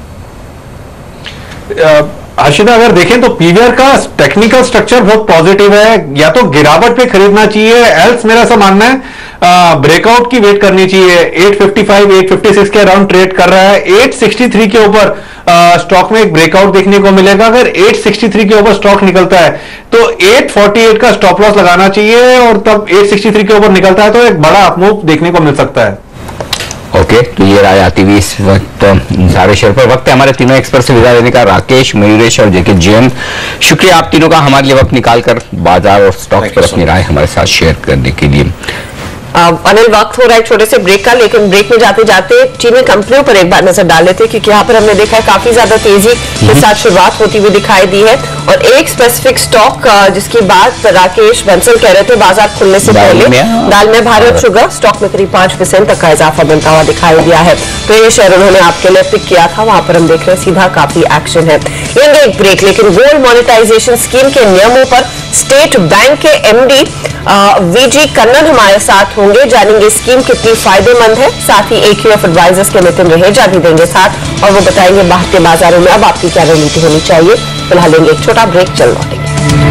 हर्षिता, अगर देखें तो पीवीआर का टेक्निकल स्ट्रक्चर बहुत पॉजिटिव है, या तो गिरावट पे खरीदना चाहिए, एल्स मेरा ऐसा मानना है ब्रेकआउट की वेट करनी चाहिए। आठ सौ पचपन, आठ सौ छप्पन के अराउंड ट्रेड कर रहा है। आठ सौ तिरसठ के ऊपर स्टॉक में एक ब्रेकआउट देखने को मिलेगा। अगर आठ सौ तिरसठ के ऊपर स्टॉक निकलता है तो आठ सौ अड़तालीस का स्टॉप लॉस लगाना चाहिए, और तब आठ सौ तिरसठ के ऊपर निकलता है तो एक बड़ा अपमूव देखने को मिल सकता है। ओके okay, तो ये राय आती हुई इस वक्त सारे शेयर पर। वक्त है हमारे तीनों एक्सपर्ट से विदा लेने का। राकेश, मयूरेश और जेके जैन, शुक्रिया आप तीनों का हमारे लिए वक्त निकालकर बाजार और स्टॉक्स पर अपनी राय हमारे साथ शेयर करने के लिए। अनिल, वक्त हो रहा है छोटे से ब्रेक का, लेकिन ब्रेक में जाते जाते चीनी कंपनियों पर एक बार नजर डाल लेते हैं, क्योंकि यहाँ पर हमने देखा है काफी ज्यादा तेजी के साथ शुरुआत होती हुई दिखाई दी है। और एक स्पेसिफिक स्टॉक जिसकी बात राकेश बंसल कह रहे थे, बाजार खुलने से पहले दाल में भारत शुगर स्टॉक में करीब पांच परसेंट तक का इजाफा बनता हुआ दिखाई दिया है। तो ये शेयर उन्होंने आपके लिए पिक किया था, वहां पर हम देख रहे हैं सीधा काफी एक्शन है। लेंगे एक ब्रेक, लेकिन गोल्ड मोनेटाइजेशन स्कीम के नियमों पर स्टेट बैंक के एमडी वीजी कन्नन हमारे साथ होंगे। जानेंगे स्कीम कितनी फायदेमंद है, साथ ही एक्यूएफ एडवाइजर्स के नितिन रहेजा भी देंगे साथ, और वो बताएंगे भारतीय बाजारों में अब आपकी क्या रणनीति होनी चाहिए। फिलहाल लेंगे एक छोटा ब्रेक, चल लौटेंगे।